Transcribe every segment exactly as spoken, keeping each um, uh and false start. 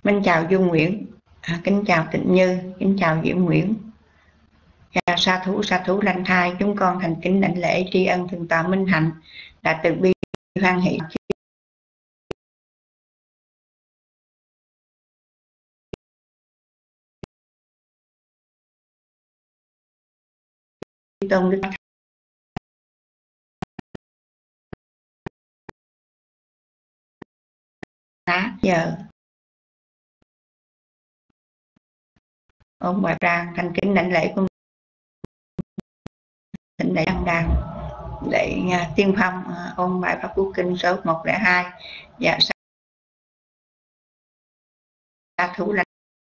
Minh chào Du Nguyễn, à, kính chào Tịnh Như, kính chào Diễm Nguyễn. Và sa thú sa thú lành thai, chúng con thành kính đảnh lễ tri ân Thượng tọa Minh Hạnh đã từ bi hoan hỷ tôn đức Tá giờ ông bà Trang thành kính đảnh lễ của thịnh đại đăng đàn lễ uh, tiên phong uh, ôn bài pháp cú kinh số một không hai và sa thú lành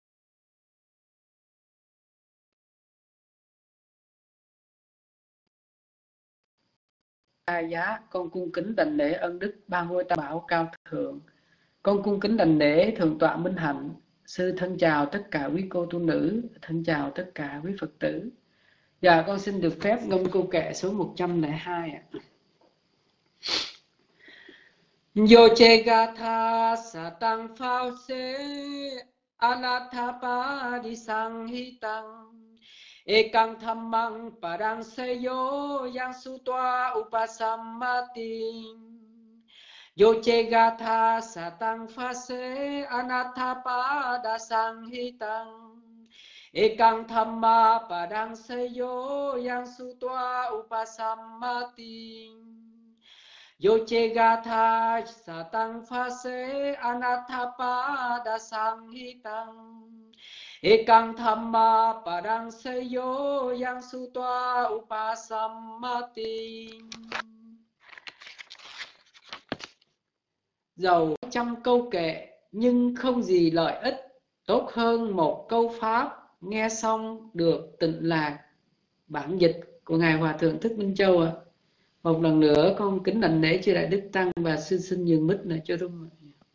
A giá, con cung kính đảnh lễ ân đức ba ngôi tam bảo cao thượng. Con cung kính đảnh lễ thượng tọa Minh Hạnh. Sư thân chào tất cả quý cô tu nữ, thân chào tất cả quý Phật tử. Dạ, con xin được phép ngâm câu kệ số một trăm lẻ hai ạ. Yo che gatha satang phao se anathapa di sang hitang ekang thammang parang seyo yang sutwa upasammati. Yo che gatha satang phase anathapa da sang hitang ekang thamma padang seyo yang sutwa upasammati. Yo che gatha satang phase anathapa da sang hitang ekang thamma parang seyo yang sutwa upasammati. Dầu trăm câu kệ nhưng không gì lợi ích tốt hơn một câu pháp nghe xong được tịnh lạc. Bản dịch của Ngài Hòa Thượng Thích Minh Châu ạ. À. Một lần nữa con kính đảnh lễ chư Đại Đức Tăng và xin xin nhường mic này cho Rung.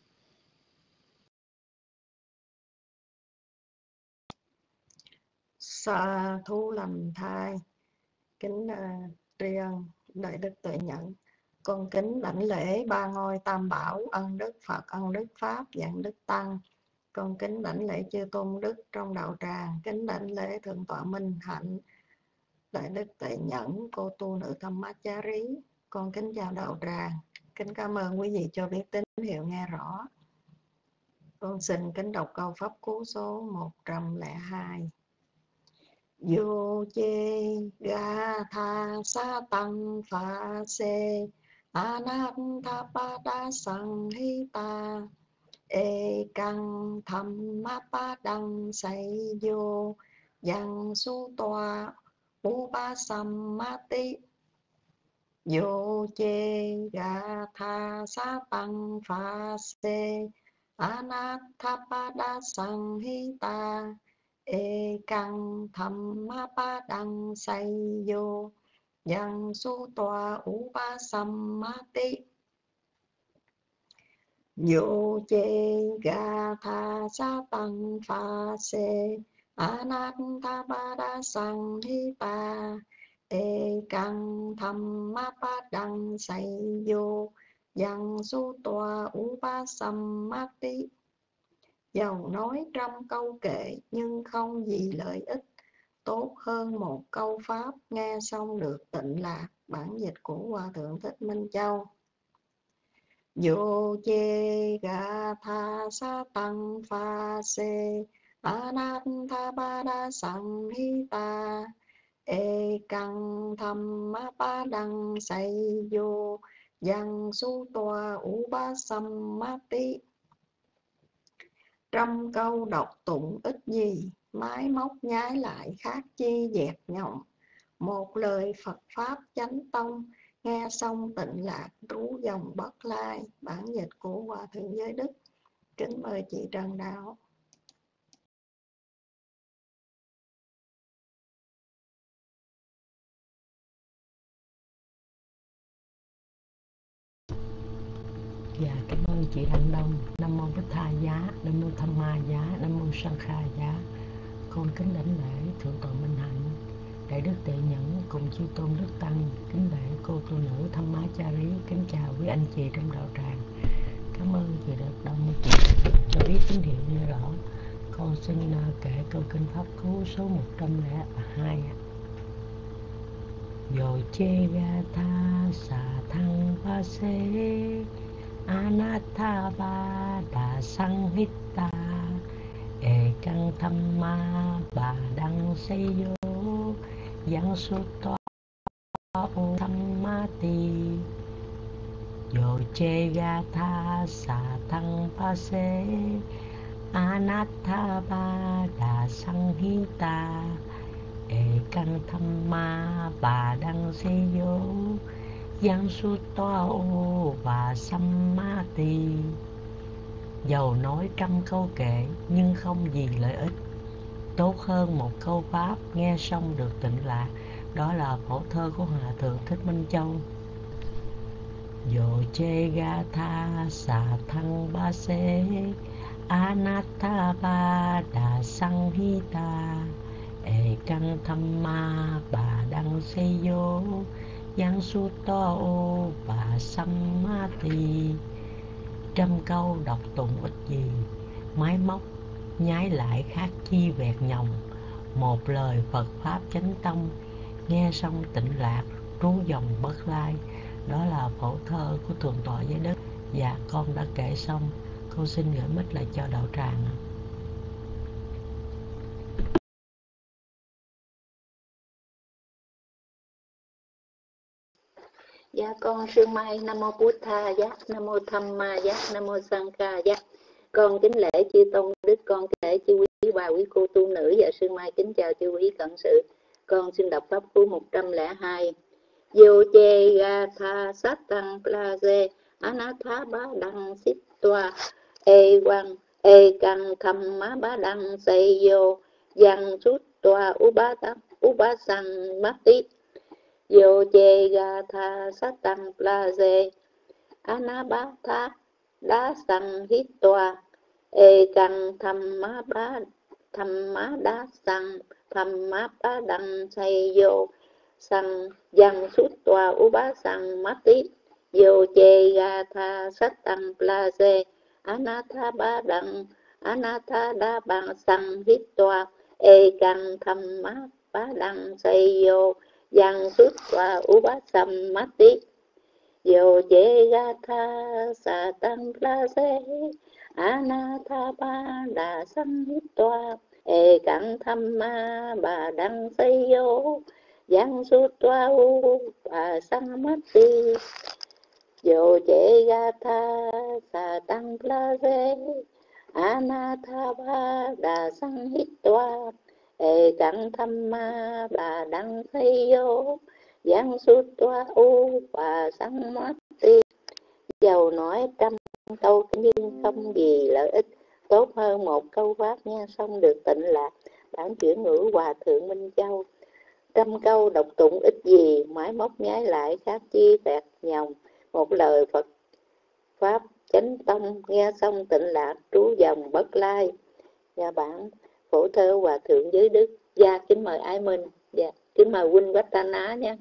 Sa thú lành thai, kính uh, tri ân Đại Đức Tuệ Nhẫn. Con kính đảnh lễ ba ngôi tam bảo, ân đức Phật, ân đức Pháp, dạng đức Tăng. Con kính đảnh lễ chư tôn đức trong đạo tràng, kính đảnh lễ thượng tọa Minh Hạnh, Đại Đức Tuệ Nhẫn, cô tu nữ Thamachari. Con kính chào đạo tràng, kính cảm ơn quý vị cho biết tín hiệu nghe rõ. Con xin kính đọc câu pháp cú số một trăm lẻ hai. Yo che ga tha sa tăng pha se anathapa sang hita e căng tham ma pa đăng say yo yang su toa upasammati. Yo che ga tha sa tăng pha se anathapa sang hita e căng tham ma pa đăng say yo yang su toa upasammati. Yo che ga tha sa tăng pha se anathapa sang hita e căng tham ma pa đăng say yo yang su toa upasammati. Dầu nói trăm câu kệ nhưng không gì lợi ích tốt hơn một câu pháp nghe xong được tịnh lạc. Bản dịch của Hòa Thượng Thích Minh Châu. Yo che ga tha sa tăng pha se anathapa sang hita e căng tham ma pa đăng say yo yang su toa upasammati. Trăm câu đọc tụng ít gì, máy móc nhái lại khác chi dẹp nhộng. Một lời Phật Pháp chánh tông, nghe xong tịnh lạc trú dòng bất lai. Bản dịch của Hòa Thượng Giới Đức. Kính mời chị Trần Đạo. Dạ, cảm ơn chị Hạnh Đông. Nam mô Bích Tha Giá, Nam mô Tham Ma Giá, Nam mô Sang Kha Giá. Con kính đảnh lễ thượng tọa Minh Hạnh, Đại Đức Tuệ Nhẫn cùng chư tôn đức tăng, kính lễ cô tu nữ Thamachari, kính chào quý anh chị trong đạo tràng. Cảm ơn chị Đạt Đông chị cho biết tín hiệu nghe con xin uh, kể câu kinh pháp cú số một trăm lẻ hai. Yo che ga tha sa thăng ba se anatta ba đà sang hitta e căng tham ma bà đăng xây yo yang sutta o tham ma ti. Yo che ga tha sa thăng ba se anatta ba đà sang hitta e căng tham ma bà đăng xây yo yang sutta o và sammati. Dầu nói trăm câu kệ nhưng không gì lợi ích, tốt hơn một câu pháp nghe xong được tịnh lạc. Đó là phổ thơ của Hòa Thượng Thích Minh Châu. Yo che ga tha sa thăng ba se anatta ba đà sang hita e căng tham ma bà đăng xây yo yang sutta o và sammati. Trăm câu đọc tụng ích gì, máy móc nhái lại khác chi vẹt nhồng. Một lời Phật pháp chánh tông nghe xong tịnh lạc, trú dòng bất lai. Đó là phổ thơ của Thượng tọa Giới Đức. Và con đã kể xong, con xin gửi mic lại cho đạo tràng. Dạ con Sương Mai. Nam mô Bụt Tha Giác, Nam mô Tham Ma Giác, Nam mô Sang Kha Giác. Con kính lễ chư tôn đức, con kính lễ chư quý bà quý cô tu nữ. Và Sương Mai kính chào chư quý cận sự. Con xin đọc pháp cú một trăm lẻ hai. Yo che ga tha sát tăng plaze anatha ba đăng sit toa e quang e căng tham má ba đăng say yo yang sút toa uba tăng uba sang mati. Yo che ga tha sát tăng plaze anabatha đá sang hít toa e căng tham má ba tham má đá sang tham má ba đăng say yo sang yang sút toa uba sang mati. Yo che ga tha sát tăng plaze anatha ba đăng anatha đa bằng sang hít toa e căng tham má ba đăng say yo yang sút toa uba sang mati. Yo che ga tha sa tăng plaze anatha ba đa sang hít toa e căng tham ma ba đăng say yo yang sút toa uba sang mati. Yo che ga tha sa tăng plaze anatha ba đa sang hít toa e căng tham ma ba đăng say yo yang sút toa uba sang mati. Dầu nói trăm câu nhưng không gì lợi ích, tốt hơn một câu pháp nghe xong được tịnh lạc. Bản chuyển ngữ Hòa Thượng Minh Châu. Trăm câu đọc tụng ích gì, máy móc nhái lại khác chi vẹt nhồng. Một lời Phật pháp chánh tông nghe xong tịnh lạc, trú dòng bất lai. Và bản phổ thơ Hòa Thượng Giới Đức. Dạ kính mời Ái Minh. Dạ kính mời huynh Quách Ta Ná nha.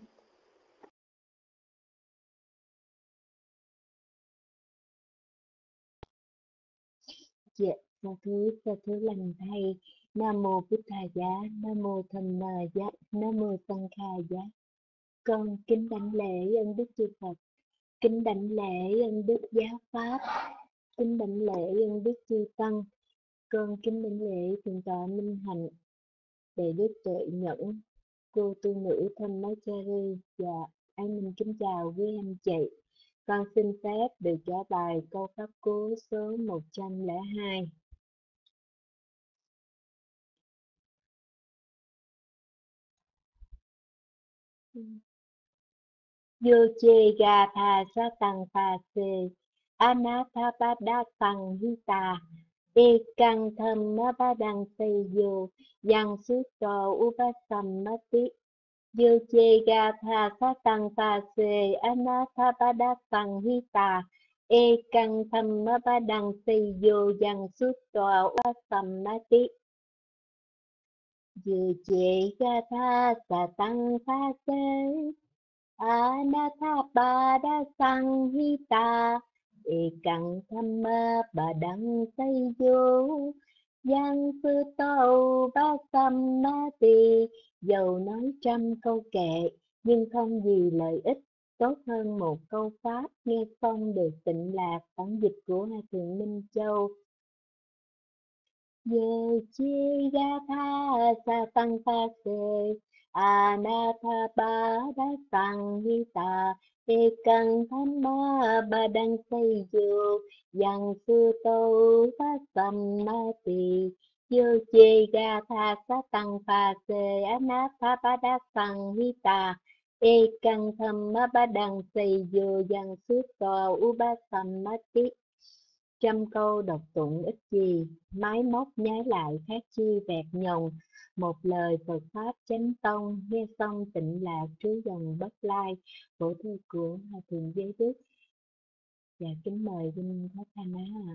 Dạ, sa thú, sa thú lành thầy. Nam mô Bụt Tha Giá, Nam mô Tham Ma Giá, Nam mô Sang Kha Giá. Con kính đảnh lễ ân đức chư Phật, kính đảnh lễ ân đức giáo pháp, kính đảnh lễ ân đức chư tăng. Con kính đảnh lễ thượng tọa Minh Hạnh, đệ đức Tuệ Nhẫn, cô tu nữ Brahmachari. Và anh mình kính chào quý anh chị. Con xin phép được trả bài câu pháp cú số một trăm lẻ hai. Yo che ga tha sa tăng pha se anatha ba đa tăng hita e căng tham ma ba đăng say yo yang sút to upasam mati. Yo che ga tha sa tăng pha se anatha ba đa tăng hita e căng tham ma ba đăng say yo yang sút to upasam mati. Yo che ga tha sa tăng pha se anatha ba đa sang hita e căng tham ma ba đăng say yo Giang sư tâu ba sam ma tỳ, dầu nói trăm câu kệ nhưng không gì lợi ích, tốt hơn một câu pháp nghe xong được tịnh lạc. Bản dịch của Hòa Thượng Minh Châu. Ye chi ga tha sa tăng pa se anatha ba đa tăng hi ta e căng tham ma ba đăng xây vô yang sư tâu ba sam ma tỳ yo che ga tha sa tăng pa se anatha ba đa tăng hi ta e căng tham ma ba đăng xây vô yang sư tâu u ba sam ma tỳ. Trăm câu đọc tụng ít gì, máy móc nhái lại khác chi vẹt nhồng. Một lời Phật Pháp chánh tông, nghe xong tịnh lạc trú dòng bất lai. Bộ thơ của Hòa Thượng Giới Đức. Dạ kính mời Vinh Pháp Tha Ná ạ.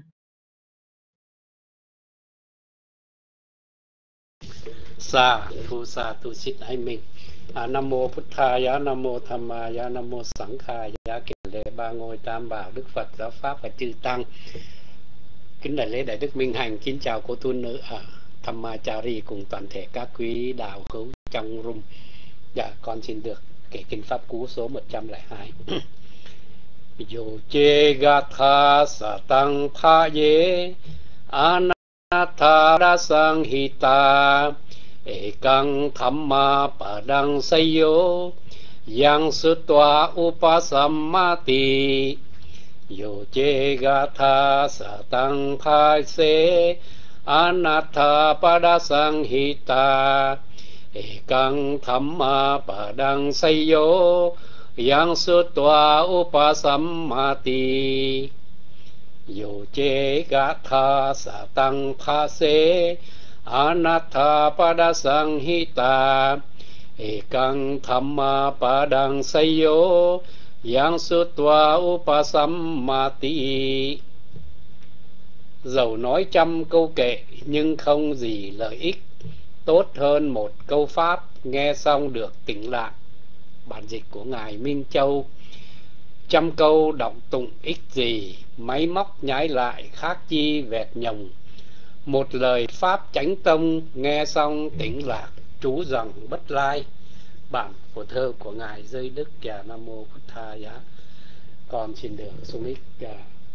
Sa thu sa thu xích ai mình. À, Nam mô Phật Thaya, Nam mô Tham Maya, Nam mô Sẵn Khaya. Kính lễ ba ngôi tam bảo Đức Phật, Giáo Pháp và Chư Tăng. Kính đại lễ Đại Đức Minh Hạnh, kính chào cô tu nữ ở Tham Ma Chari cùng toàn thể các quý đạo hữu trong room. Dạ, con xin được kể kinh pháp cú số một trăm lẻ hai. Yo che gatha sa tăng tha ye anatha rasang hita ekang thamma padang sayo yang sutwa upasammati. Yo che gatha sa tăng tha se anatha padasang hita ekang thamma padang sayo yang sutwa upasammati. Yo che gatha sa tăng tha se anatha padasang hita ekang thamma padang sayo yang sutwa upasammati. Dầu nói trăm câu kệ nhưng không gì lợi ích, tốt hơn một câu pháp nghe xong được tĩnh lạc. Bản dịch của Ngài Minh Châu. Trăm câu đọc tụng ích gì, máy móc nhái lại khác chi vẹt nhồng. Một lời pháp chánh tông nghe xong tĩnh lạc trú dòng bất lai. Bản của thơ của Ngài Giới Đức. Và Nam mô Phật Thaya. Con xin được xuống ích à,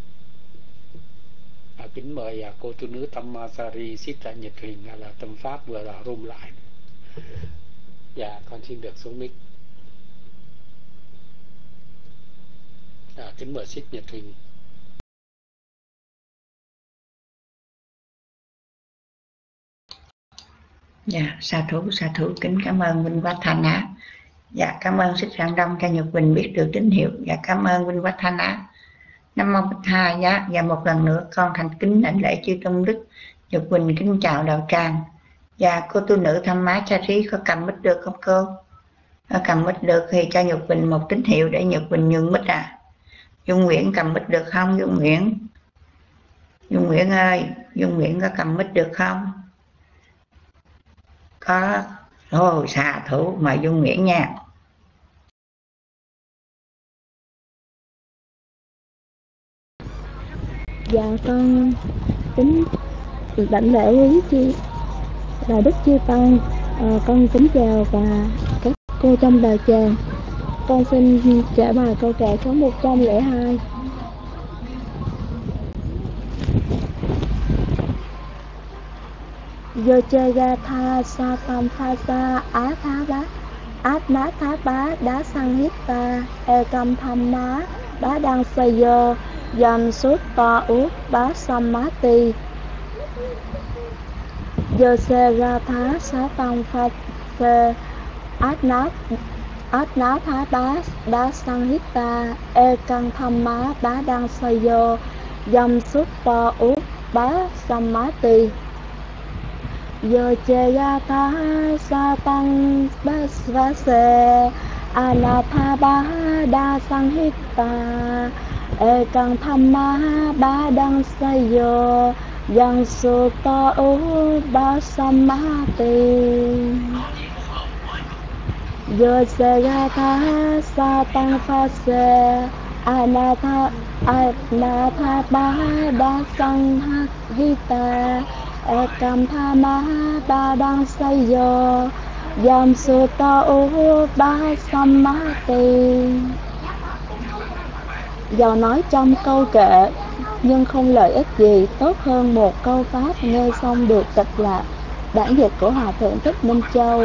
à, kính mời à, cô tu nữ Tham Ma Sari xích ra nhiệt hình à, là tâm pháp vừa là rung lại. Dạ con xin được xuống mic. À, kính mời xích nhiệt hình. Dạ, sa thủ, sa thủ, kính cảm ơn Vinh Vách Thanh Á. Dạ, cảm ơn Xích Rạng Đông cho Nhật Quỳnh biết được tín hiệu. Dạ, cảm ơn Vinh Vách Thanh Á. Nam mô Bích Tha Giá. Và một lần nữa con thành kính đảnh lễ chư tôn đức. Nhật Quỳnh kính chào đạo tràng. Và cô tu nữ Tham Ma Chari có cầm mic được không cô? Có cầm mic được thì cho Nhật Quỳnh một tín hiệu để Nhật Quỳnh nhường mic à. Dung Nguyễn cầm mic được không Dung Nguyễn? Dung Nguyễn ơi, Dung Nguyễn có cầm mic được không? Có. Ồ, xạ thủ mời Dung Nguyễn nha. Dạ con kính đảnh lễ quý chi là Đức Chư Tăng. À, con kính chào và các cô trong đạo tràng. Con xin trả bài câu kệ số một trăm lẻ hai. Yo che ga tha sa tam tha sa á tha bá át ná tha bá đá sang hít ta e cam tham ná bá đang xây dơ dầm suốt to út bá sam má ti. Yo se ga tha sa tam pha se át ná át ná tha bá đá sang hít ta e cam tham má bá đang xây dơ dầm suốt to út bá sam má ti. Yo che ga tha sa tăng ba va se anatha ba đa sang hít ta e căng tham ma ba đăng say yo yang su ta u ba samati. Yo se ga tha sa tăng pha se anatha anatha ba đa sang hít ta ekam thama ba đang say yo yam sutta u ba sammati. Do nói trong câu kệ nhưng không lợi ích gì, tốt hơn một câu pháp nghe xong được tịch lạc. Bản dịch của Hòa Thượng Thích Minh Châu.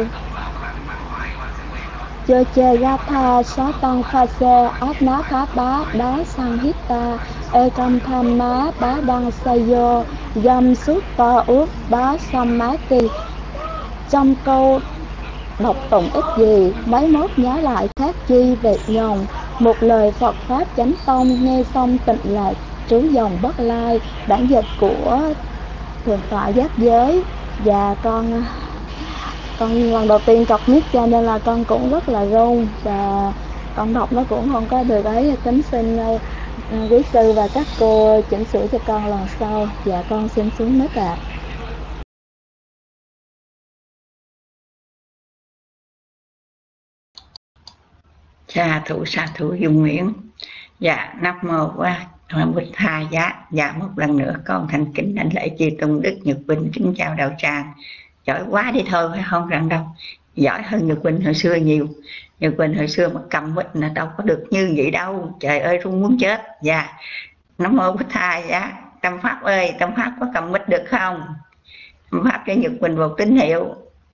Chơ chê gatha xá tăng pha xe át ná khá bá đá sang hít ta ê cam tham má bá đăng say vô dâm suốt ta út bá sam má ti. Trong câu đọc tụng ít gì, mấy mốt nhớ lại khác chi về dòng. Một lời Phật Pháp chánh tông nghe xong tịnh lạc trú dòng bất lai. Bản dịch của Thượng tọa Giác Giới. Và con con lần đầu tiên đọc mic cho nên là con cũng rất là run, và con đọc nó cũng không có được ấy. Kính xin uh, quý sư và các cô chỉnh sửa cho con lần sau. Dạ con xin xuống mic ạ. Sa thủ sa thủ Dung Nguyễn. Dạ nam mô quá Bụt Tha Giá. Dạ một lần nữa con thành kính đảnh lễ chư tôn đức Nhật Quỳnh, kính chào đạo tràng. Giỏi quá đi thôi phải không rằng đâu, giỏi hơn Nhật Quỳnh hồi xưa nhiều. Nhật Quỳnh hồi xưa mà cầm mic là đâu có được như vậy đâu, trời ơi run muốn chết. Dạ nam mô Bụt Tha Giá. Tâm Pháp ơi, Tâm Pháp có cầm mic được không? Tâm Pháp cho Nhật Quỳnh một tín hiệu.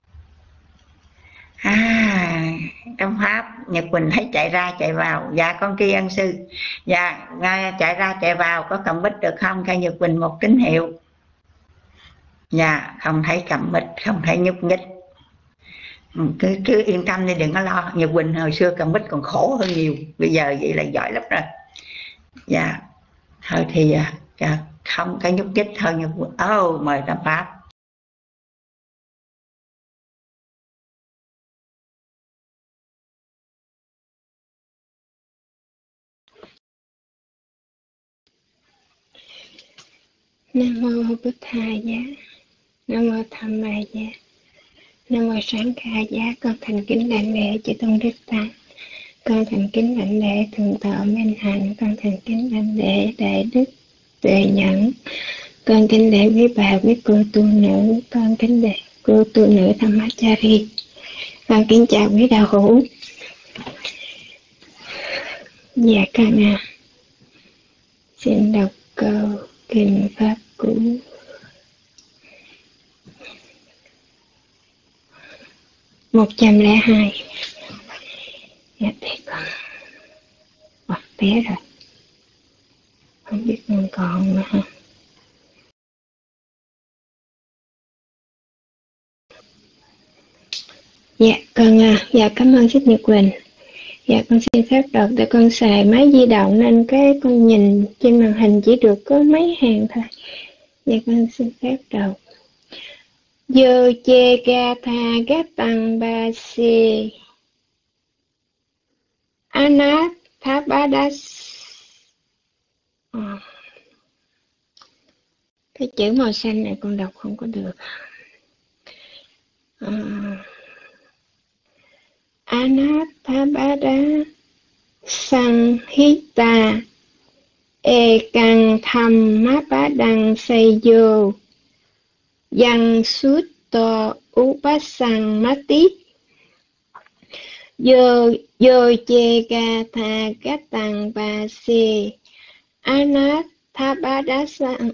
À, Tâm Pháp, Nhật Quỳnh thấy chạy ra chạy vào. Dạ con kia ân sư. Dạ chạy ra chạy vào có cầm mic được không? Cho Nhật Quỳnh một tín hiệu. Dạ không thấy cầm mic, không thấy nhúc nhích. Cứ, cứ yên tâm đi, đừng có lo. Nhật Quỳnh hồi xưa cầm mic còn khổ hơn nhiều, bây giờ vậy là giỏi lắm rồi. Dạ thôi thì dạ, không có nhúc nhích thôi Nhật Quỳnh. Oh, mời Tâm Pháp. Nam mô Bụt Tha Giá. Nam mô Tham Ma Giá. Nam mô Sáng Kha Giá. Con thành kính đảnh lễ chư tôn đức tăng. Con thành kính đảnh lễ thượng tọa Minh Hạnh. Con thành kính đảnh lễ đại đức Tuệ Nhẫn. Con kính lễ quý bà quý cô tu nữ. Con kính lễ cô tu nữ Thamachari. Con kính chào quý đạo hữu. Dạ con à, xin đọc câu kinh pháp cú. Một trăm lẻ hai. Dạ thế con bật té rồi, không biết còn còn nữa hả? Dạ con à, dạ cảm ơn Thích Nhật Quỳnh. Dạ con xin phép đọc, tại con xài máy di động nên cái con nhìn trên màn hình chỉ được có mấy hàng thôi. Dạ con xin phép đọc. Dơ chê ga tha gát tăng ba si anát thá ba đá. À, cái chữ màu xanh này con đọc không có được. À, Anathapada Sanghita Ekang Thammapadang Sayo Yang Sutta Upasang Mati Yo Yo Chega Tha Gatang Base Anathapada Sang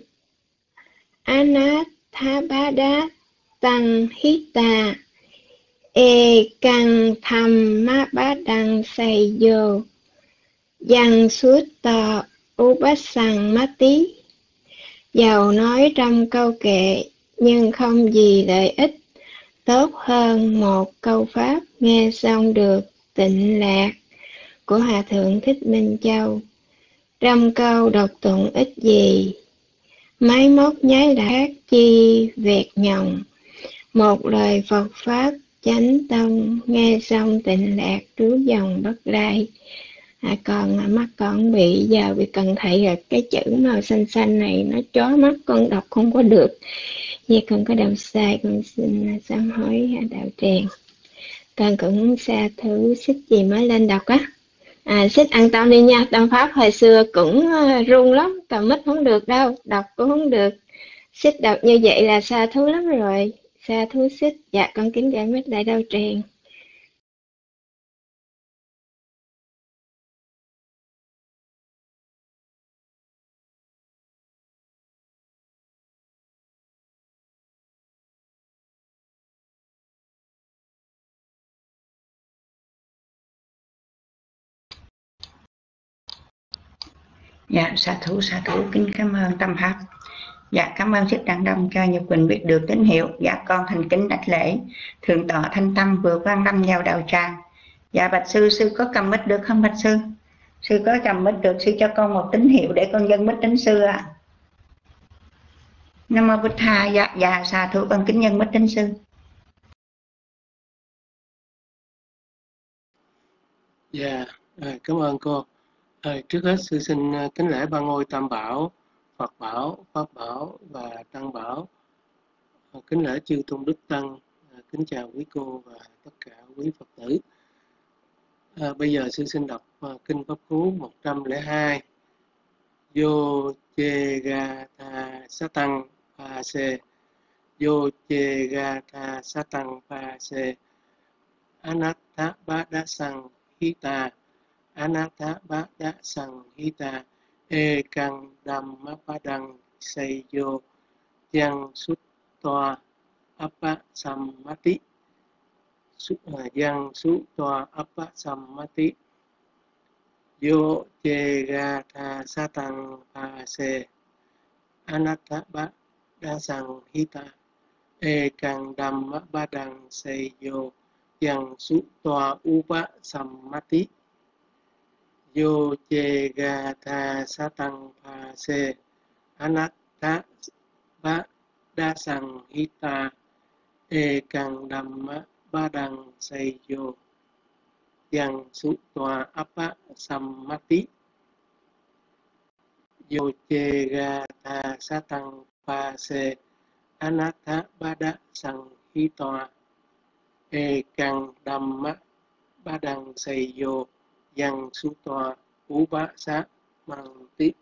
Anathapada Sanghita E căng thầm má bá đăng say vô dăng suốt tờ u bát sằng má tí. Giàu nói trong câu kệ nhưng không gì lợi ích, tốt hơn một câu pháp nghe xong được tịnh lạc của Hòa Thượng Thích Minh Châu. Trong câu đọc tụng ít gì, máy móc nháy đã khác chi vẹt nhồng. Một lời Phật Pháp chánh tông nghe xong tịnh lạc trú dòng bất lai. À, còn mắt con bị giờ bị cần thầy rồi, cái chữ màu xanh xanh này nó chói mắt, con đọc không có được. Vì con có đọc sai, con xin sám hối đạo tràng. Con cũng xa thử xích gì mới lên đọc á. À, xích an tâm đi nha. Tâm Pháp hồi xưa cũng run lắm, cầm mic không được đâu, đọc cũng không được. Xích đọc như vậy là xa thú lắm rồi. Xa thú xích. Dạ con kính giải mít Đại Đạo Tràng. Dạ, sa thú, sa thú, kính cảm ơn Tâm Pháp. Dạ, cảm ơn Thích Đăng Đông cho Nhật Quỳnh biết được tín hiệu. Dạ, con thành kính đảnh lễ. Thượng tọa Thanh Tâm vừa quan tâm vào đạo tràng. Dạ, bạch sư, sư có cầm mic được không bạch sư? Sư có cầm mic được, sư cho con một tín hiệu để con dâng mic đến sư ạ. À. Nam mô Bụt Tha, dạ, dạ, sa thú, con kính nhân mic đến sư. Dạ, à, cảm ơn cô. À, trước hết sư xin kính lễ ba ngôi Tam Bảo, Phật Bảo, Pháp Bảo và Tăng Bảo. À, kính lễ chư tôn đức tăng, à, kính chào quý cô và tất cả quý Phật tử. À, bây giờ sư xin đọc à, kinh pháp cú một trăm lẻ hai. Yo che ga tha satang pa se, yo che ga tha satang pa se, anatta bada sang hita, anatta bada sang hita, e kang dhamma padang seyo, yang sut toa apa sammati, yang sut toa apa sammati, yo che ga tha satang pa se, anatta bada sang hita, e kang dhamma padang seyo, yang sut toa upa sammati, yo che ga tha satang pa se, anatta bada sang hita, e kang dhamma padang seyo, yang sut toa apa sammati, yo che ga tha satang pa se, anatta bada sang hita, e kang dhamma padang seyo, yang sut toa upa sammati.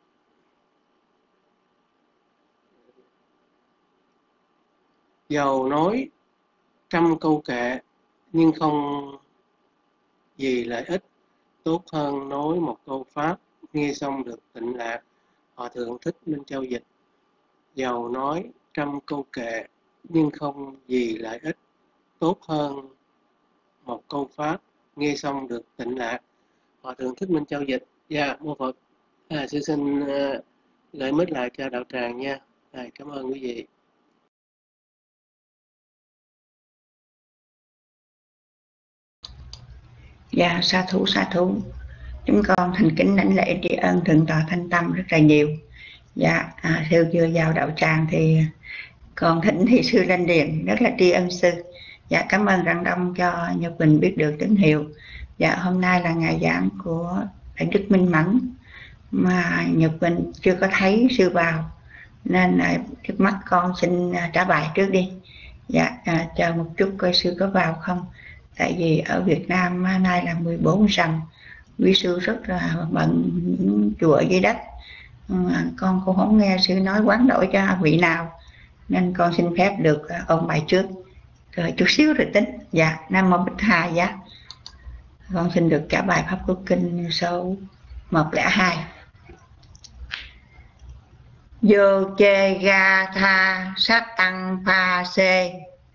Dầu nói trăm câu kệ nhưng không gì lợi ích, tốt hơn nói một câu pháp nghe xong được tịnh lạc. Hòa thượng Thích Minh Châu dịch. Dầu nói trăm câu kệ nhưng không gì lợi ích, tốt hơn một câu pháp nghe xong được tịnh lạc. Hòa thượng Thích Minh Châu dịch. Dạ, mô Phật. À, sư xin uh, gửi mic lại cho đạo tràng nha. À, cảm ơn quý vị. Dạ, sa thú, sa thú. Chúng con thành kính đảnh lễ tri ân Thượng tọa Thanh Tâm rất là nhiều. Dạ, à, sư chưa vào đạo tràng thì còn thỉnh thì sư lên điền, rất là tri ân sư. Dạ, cảm ơn Đăng Đông cho Nhật Quỳnh biết được tín hiệu. Dạ, hôm nay là ngày giảng của Đại Đức Minh Mẫn mà Nhật Quỳnh chưa có thấy sư vào, nên là trước mắt con xin trả bài trước đi. Dạ, à, chờ một chút coi sư có vào không. Tại vì ở Việt Nam nay là mười bốn rằm, quý sư rất là bận những chùa dưới đất, con cũng không nghe sư nói quán đổi cho vị nào, nên con xin phép được ôn bài trước rồi chút xíu rồi tính. Dạ, Nam Mô Bích Tha. Dạ, con xin được trả bài pháp của kinh số một lẻ hai. Vô chê ga tha sát tăng pha se,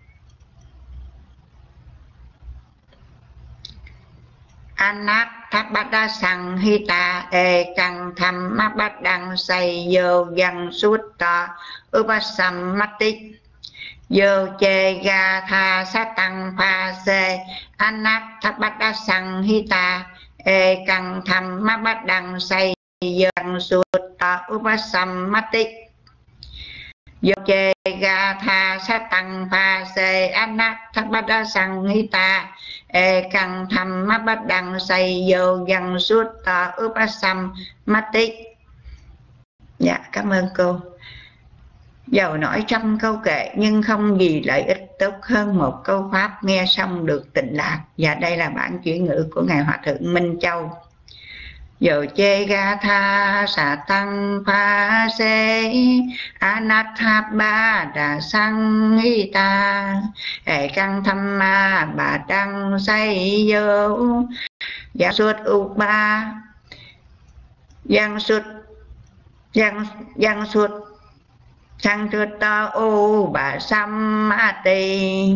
anatta sang hita, e kang thamma badang sayo, yang sutta upasammati, yo che ga tha satang pa se, anatta sang hita, e kang thamma badang sayo, yang sutta upasammati, yo che ga tha satang pa se, anatta sang hita, e kang thamma badang sayo, yang sutta upasammati. Dạ, cảm ơn cô. Dầu nói trăm câu kệ nhưng không gì lợi ích, tốt hơn một câu pháp nghe xong được tịnh lạc. Và đây là bản chuyển ngữ của Ngài Hòa Thượng Minh Châu. Dầu chê ga tha xà tăng pha xê anatha ba đà sang y ta hệ căng thăm ma bà đăng say vô gia suốt u ba giang suốt giang giang suốt sang suốt ta u bà sam ma tì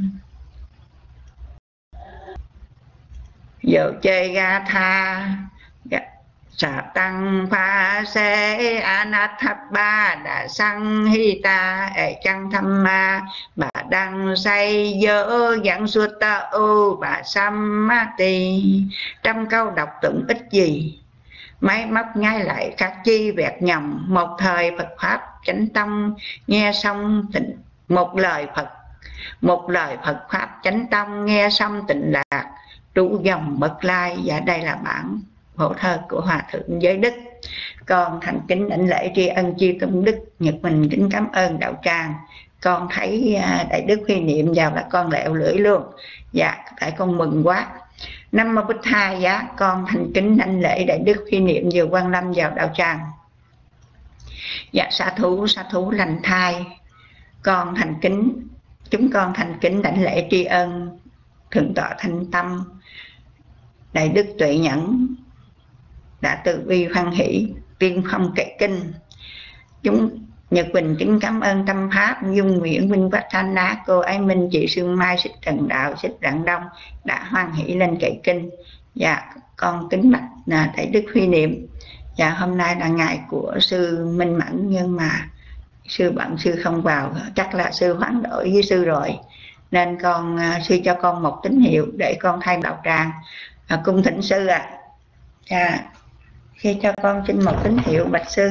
dầu chê ga tha xà tăng pha xê anathap ba đà sang hi ta ệ chăng tham ma bà đăng say dỡ dẫn suốt ta u bà sam ma tì. Trăm câu đọc tụng ích gì, máy móc nhái lại các chi vẹt nhầm. Một thời Phật pháp chánh tông nghe xong tịnh, một lời Phật một lời Phật pháp chánh tông nghe xong tịnh lạc đủ dòng bậc lai. Và đây là bản phổ thơ của Hòa Thượng Giới Đức. Con thành kính đảnh lễ tri ân chư tôn đức. Nhật mình kính cảm ơn đạo tràng. Con thấy đại đức Huy niệm vào là con lẹo lưỡi luôn. Dạ tại con mừng quá. Nam mô Bích Tha Giá. Con thành kính đảnh lễ đại đức Huy niệm vừa quan lâm vào đạo tràng. Dạ sa thú sa thú lành thai. Con thành kính chúng con thành kính đảnh lễ tri ân thượng tọa Thanh Tâm, đại đức Tuệ Nhẫn đã từ bi hoan hỷ tiên phong kệ kinh. Chúng Nhật Bình kính cảm ơn Tâm Pháp, Dung Nguyễn, Vinh Quách Thanh Á, cô Ái Minh, chị Sương Mai, Xích Trần Đạo, Xích Rạng Đông đã hoan hỷ lên kệ kinh. Dạ con kính bạch là đại đức Huy niệm. Dạ hôm nay là ngày của sư Minh Mẫn nhưng mà sư bận sư không vào, chắc là sư hoán đổi với sư rồi, nên con sư cho con một tín hiệu để con thay đạo tràng. À, cung thỉnh sư ạ. À. Dạ khi cho con xin một tín hiệu bạch sư.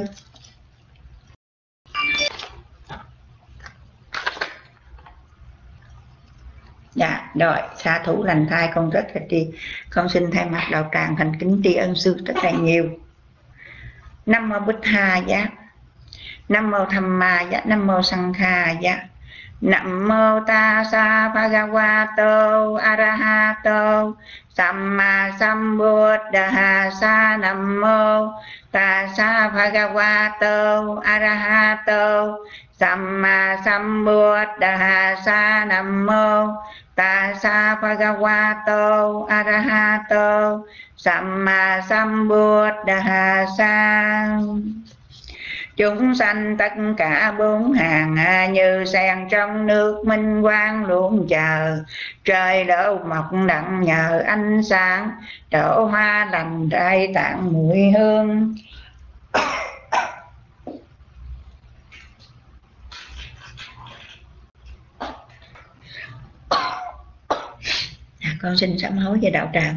Dạ rồi, xa thủ lành thai con rất là tri. Con xin thay mặt đạo tràng thành kính tri ân sư rất là nhiều. Nam mô Bích Tha Giá. Nam mô Tham Ma Giá. Nam mô Sang Kha Giá. Nam mô Tassa Bhagavato Arahato Samma Sambuddhassa. Nam mô Tassa Bhagavato Arahato Samma Sambuddhassa. Nam mô Tassa Bhagavato Arahato Samma Sambuddhassa. Chúng sanh tất cả bốn hàng như sen trong nước minh quang luôn chờ. Trời đổ mọc đặng nhờ ánh sáng, trổ hoa lành trai tạng mùi hương. Con xin sám hối về đạo tràng.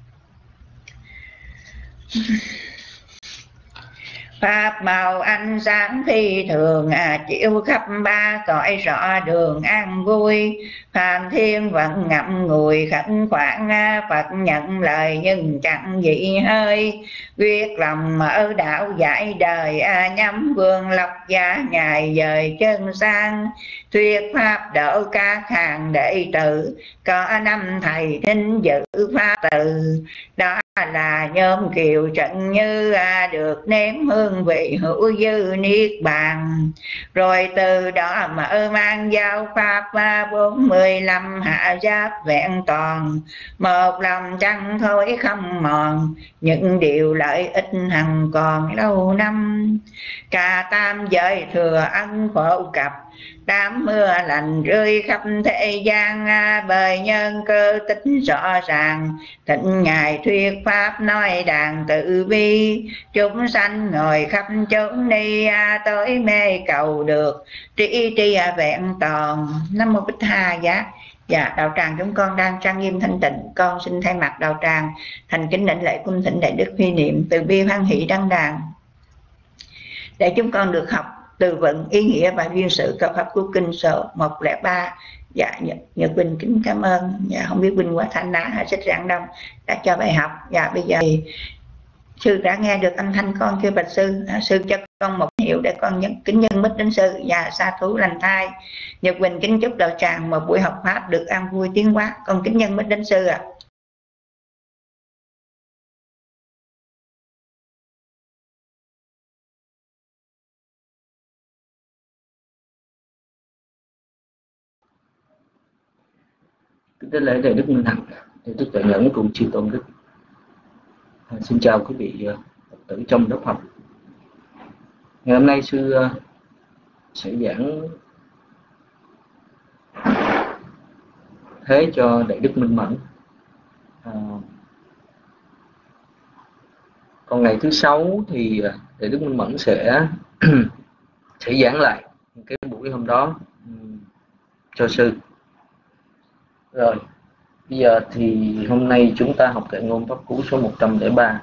Pháp màu ánh sáng phi thường à, chiếu khắp ba cõi rõ đường an vui. Phàm thiên vẫn ngậm ngùi khẩn khoản à, Phật nhận lời nhưng chẳng dị hơi. Quyết lòng mở đạo giải đời à, nhắm vương lộc gia ngài dời chân sang. Thuyết pháp độ các hàng đệ tử, có năm thầy thính giữ pháp từ. Đó là nhóm kiều trận như à, được nếm hương vị hữu dư niết bàn. Rồi từ đó mở mang giao pháp và bốn mươi lăm hạ giáp vẹn toàn. Một lòng chẳng thôi không mòn, những điều lợi ích hằng còn lâu năm. Cả tam giới thừa ân phổ cập, đám mưa lành rơi khắp thế gian. Bởi nhân cơ tính rõ ràng, thịnh ngài thuyết pháp nói đàn tự bi. Chúng sanh ngồi khắp chốn ni, tới mê cầu được trí tri vẹn toàn. Nam mô Bích Tha Giá. Dạ đạo tràng chúng con đang trang nghiêm thanh tịnh. Con xin thay mặt đạo tràng thành kính đảnh lễ cung thỉnh đại đức Huy niệm từ bi hoan hỷ đăng đàn, để chúng con được học từ vựng ý nghĩa và duyên sự câu pháp của kinh số một không ba. Dạ Nhật, Nhật Bình kính cảm ơn. Dạ không biết Vinh Quách Thanh Á hay Xích Rạng Đông đã cho bài học. Dạ bây giờ thì sư đã nghe được âm thanh con chưa bạch sư? À, sư cho con một hiệu để con nhân, kính nhân mít đến sư. Dạ sa thú lành thai. Nhật Bình kính chúc đạo tràng một buổi học pháp được an vui tiến hóa. Con kính nhân mít đến sư ạ. À. Kính đảnh lễ Đại Đức Minh Hạnh, Đại Đức Tuệ Nhẫn cùng chư tôn đức. À, xin chào quý vị Phật tử trong lớp học. Ngày hôm nay sư sẽ giảng thế cho Đại Đức Minh Mẫn. À, còn ngày thứ sáu thì Đại Đức Minh Mẫn sẽ sẽ giảng lại cái buổi hôm đó cho sư. Rồi, bây giờ thì hôm nay chúng ta học Kệ Ngôn Pháp Cú số một trăm lẻ ba.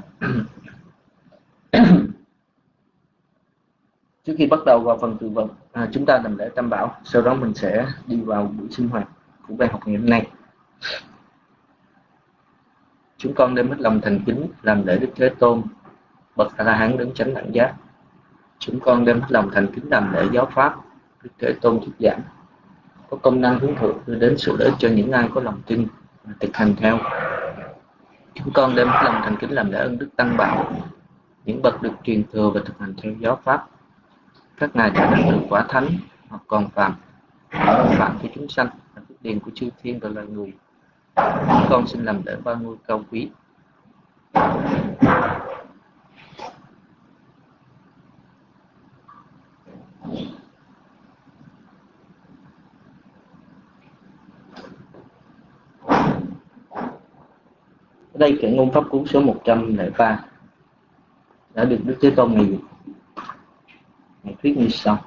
Trước khi bắt đầu vào phần từ vựng, à, chúng ta làm lễ Tam Bảo, sau đó mình sẽ đi vào buổi sinh hoạt của bài học ngày hôm nay. Chúng con đem hết lòng thành kính làm lễ Đức Thế Tôn, bậc A La Hán đấng chánh đẳng giác. Chúng con đem hết lòng thành kính làm lễ giáo pháp Đức Thế Tôn thuyết giảng, có công năng hướng thượng đưa đến sự lợi ích cho những ai có lòng tin và thực hành theo. Chúng con đem hết lòng thành kính làm lễ ân Đức Tăng Bảo, những bậc được truyền thừa và thực hành theo giáo pháp. Các ngài đã đạt được quả thánh hoặc còn phàm, phạm cho chúng sanh là phước điền của chư thiên và loài người. Chúng con xin làm lễ ba ngôi cao quý. Ở đây Kệ Ngôn Pháp Cú số một trăm lẻ ba đã được Đức Thế Tôn ngày ngày thuyết như sau.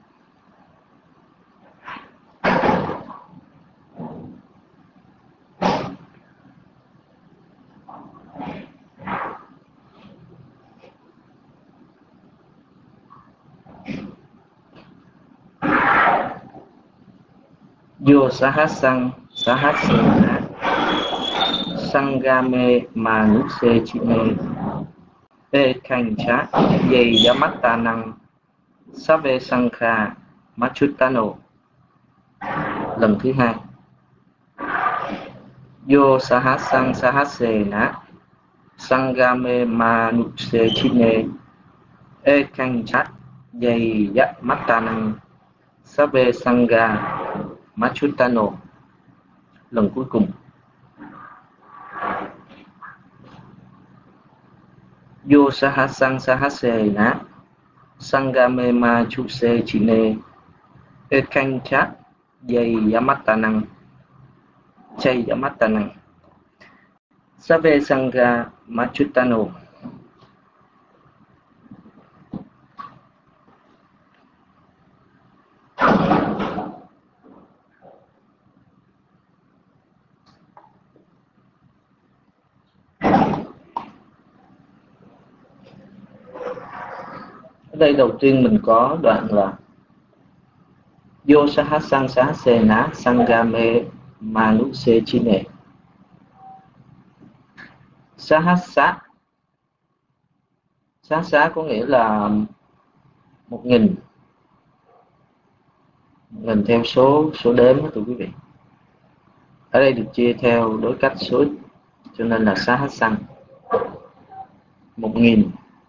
Yo sahasang sahasena sangame manuse chine e khanh cha ye yamatanang Save Sankha Machutano. Lần thứ hai. Yo sahasang sahasena sangame manuse chine e khanh cha ye yamatanang Save Sangha Machutano. Lần cuối cùng. Yo sahasang sahasena Sangame ma chuse chine ekanh chat dây yamatanang chay yamatanang Save Sangha Machutano. Ở đây đầu tiên mình có đoạn là Yo sahasang sahasena sangame manuse chine. Sahasa Sahasa có nghĩa là một nghìn, một nghìn theo số số đếm đó tụi quý vị. Ở đây được chia theo đối cách số ít, cho nên là sahasang, một nghìn.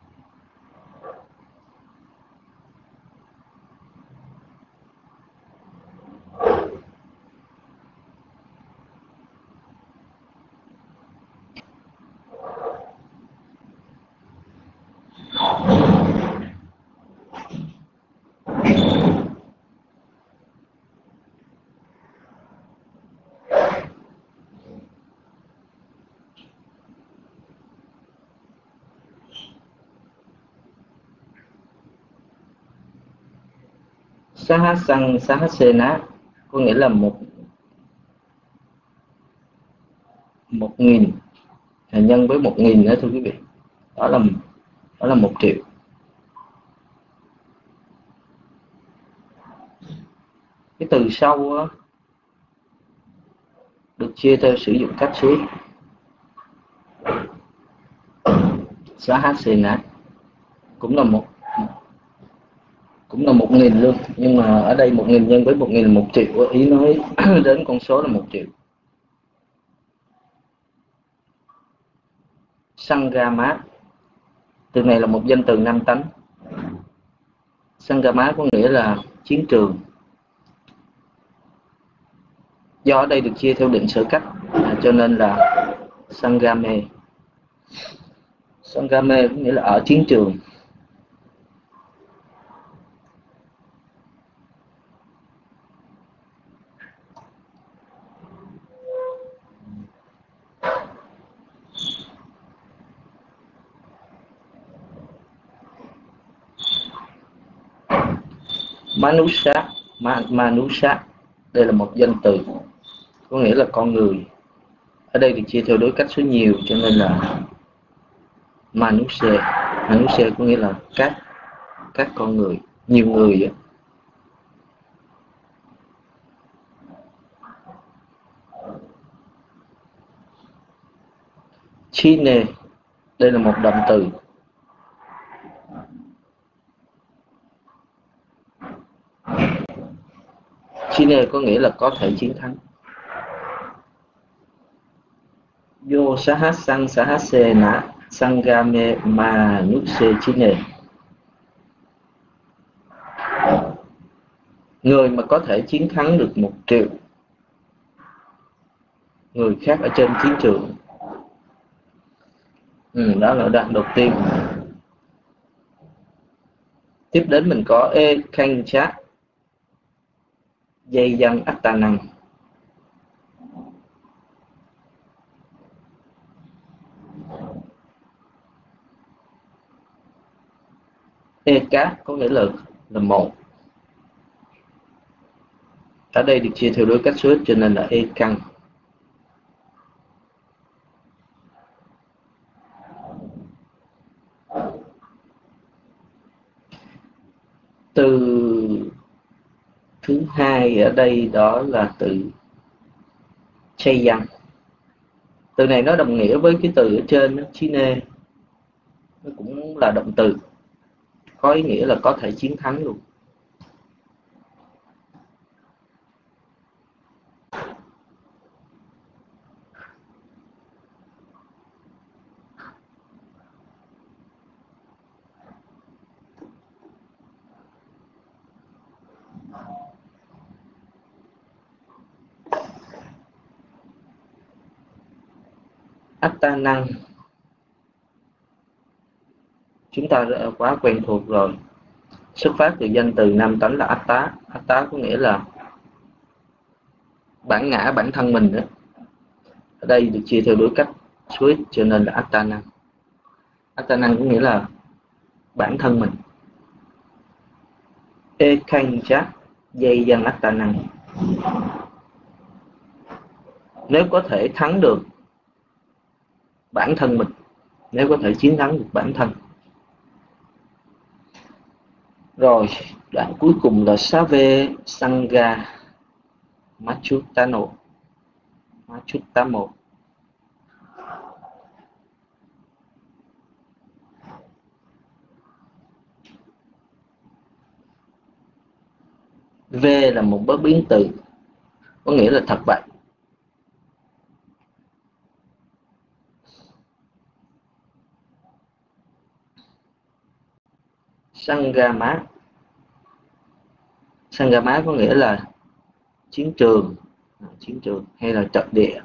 Sahasang sahasena có nghĩa là một một nghìn nhân với một nghìn nữa thưa quý vị, đó là đó là một triệu. Cái từ sau đó, được chia theo sử dụng cách số. Sahasena cũng là một cũng là một nghìn luôn, nhưng mà ở đây một nghìn nhân với một nghìn là một triệu, ý nói đến con số là một triệu. Sangama, từ này là một danh từ nam tánh. Sangama có nghĩa là chiến trường. Do ở đây được chia theo định sở cách, à, cho nên là Sangame. Sangame có nghĩa là ở chiến trường. Manusha, Manusha, đây là một danh từ, có nghĩa là con người. Ở đây được chia theo đối cách số nhiều, cho nên là Manusha. Manusha có nghĩa là các các con người, nhiều người vậy. Chine, đây là một động từ. Chine có nghĩa là có thể chiến thắng. Yo sahasang sahasena sangame manuse chine. Người mà có thể chiến thắng được một triệu người khác ở trên chiến trường. Ừ, đó là đoạn đầu tiên. Tiếp đến mình có e khanh chát, dây dân ách tà năng. E cát có nghĩa là là một. Ở đây được chia theo đối cách số ít, cho nên là e căng. Từ thứ hai ở đây đó là từ chay dân. Từ này nó đồng nghĩa với cái từ ở trên chine, nó cũng là động từ, có ý nghĩa là có thể chiến thắng luôn. Atta năng chúng ta đã quá quen thuộc rồi, xuất phát từ danh từ nam tánh là Atta. Atta có nghĩa là bản ngã, bản thân mình đó. Ở đây được chia theo đối cách số ít, cho nên là Atta năng. Atta năng có nghĩa là bản thân mình. E khanh chát, dây dân Atta năng. Nếu có thể thắng được bản thân mình, nếu có thể chiến thắng được bản thân. Rồi, đoạn cuối cùng là Save Sangha Machutano. Machutamo. V là một bất biến từ, có nghĩa là thật vậy. Sangama. Sangama có nghĩa là chiến trường, chiến trường hay là trận địa.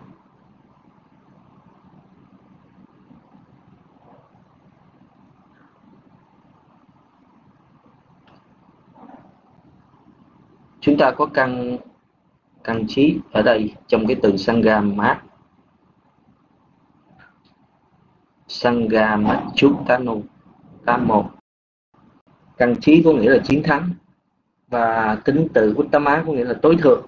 Chúng ta có căn căn trí ở đây trong cái từ Sangama. Sangamachutano Tamo. Căn trí có nghĩa là chiến thắng, và tính từ Uttama có nghĩa là tối thượng,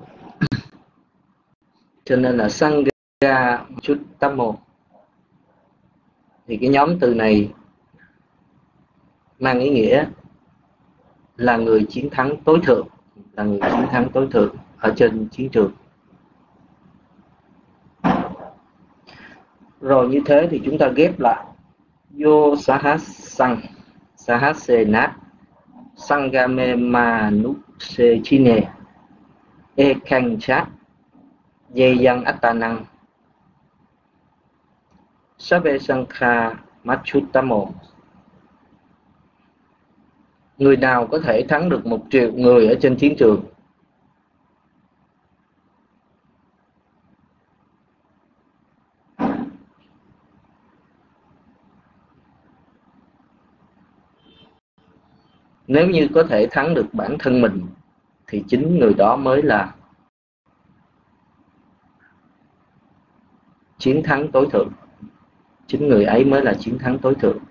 cho nên là Sangamachutamo. Thì cái nhóm từ này mang ý nghĩa là người chiến thắng tối thượng, là người chiến thắng tối thượng ở trên chiến trường. Rồi như thế thì chúng ta ghép lại Yo sahasang sahasenat Sangame manuse chine e khanh chát dây dân attanang sabe sankha machutamo. Người nào có thể thắng được một triệu người ở trên chiến trường? Nếu như có thể thắng được bản thân mình thì chính người đó mới là chiến thắng tối thượng. Chính người ấy mới là chiến thắng tối thượng.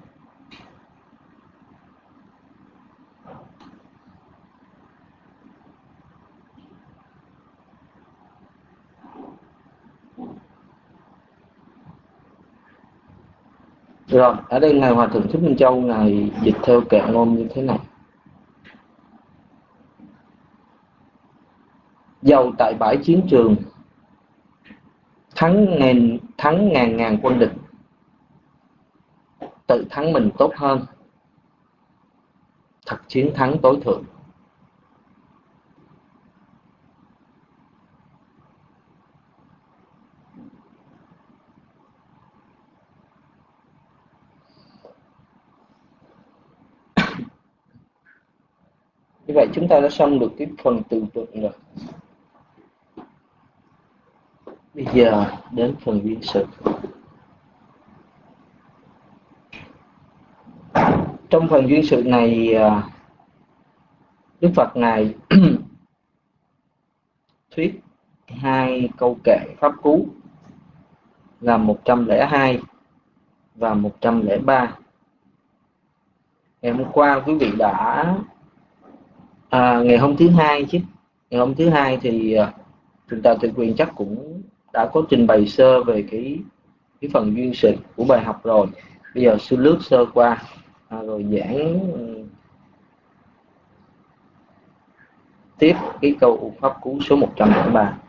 Rồi, ở đây Ngài Hòa Thượng Thích Minh Châu Ngài dịch theo kệ ngôn như thế này: dầu tại bãi chiến trường thắng ngàn thắng ngàn ngàn quân địch, tự thắng mình tốt hơn, thật chiến thắng tối thượng. Như vậy chúng ta đã xong được cái phần từ vựng rồi. Bây giờ đến phần duyên sự. Trong phần duyên sự này, Đức Phật Ngài thuyết hai câu kệ pháp cú là một trăm lẻ hai và một trăm lẻ ba. Ngày hôm qua quý vị đã à, ngày hôm thứ hai chứ ngày hôm thứ hai thì Thượng tọa Tuệ Quyền chắc cũng đã có trình bày sơ về cái cái phần duyên sự của bài học rồi. Bây giờ sư lướt sơ qua à, rồi giảng tiếp cái câu pháp cú số một trăm lẻ ba.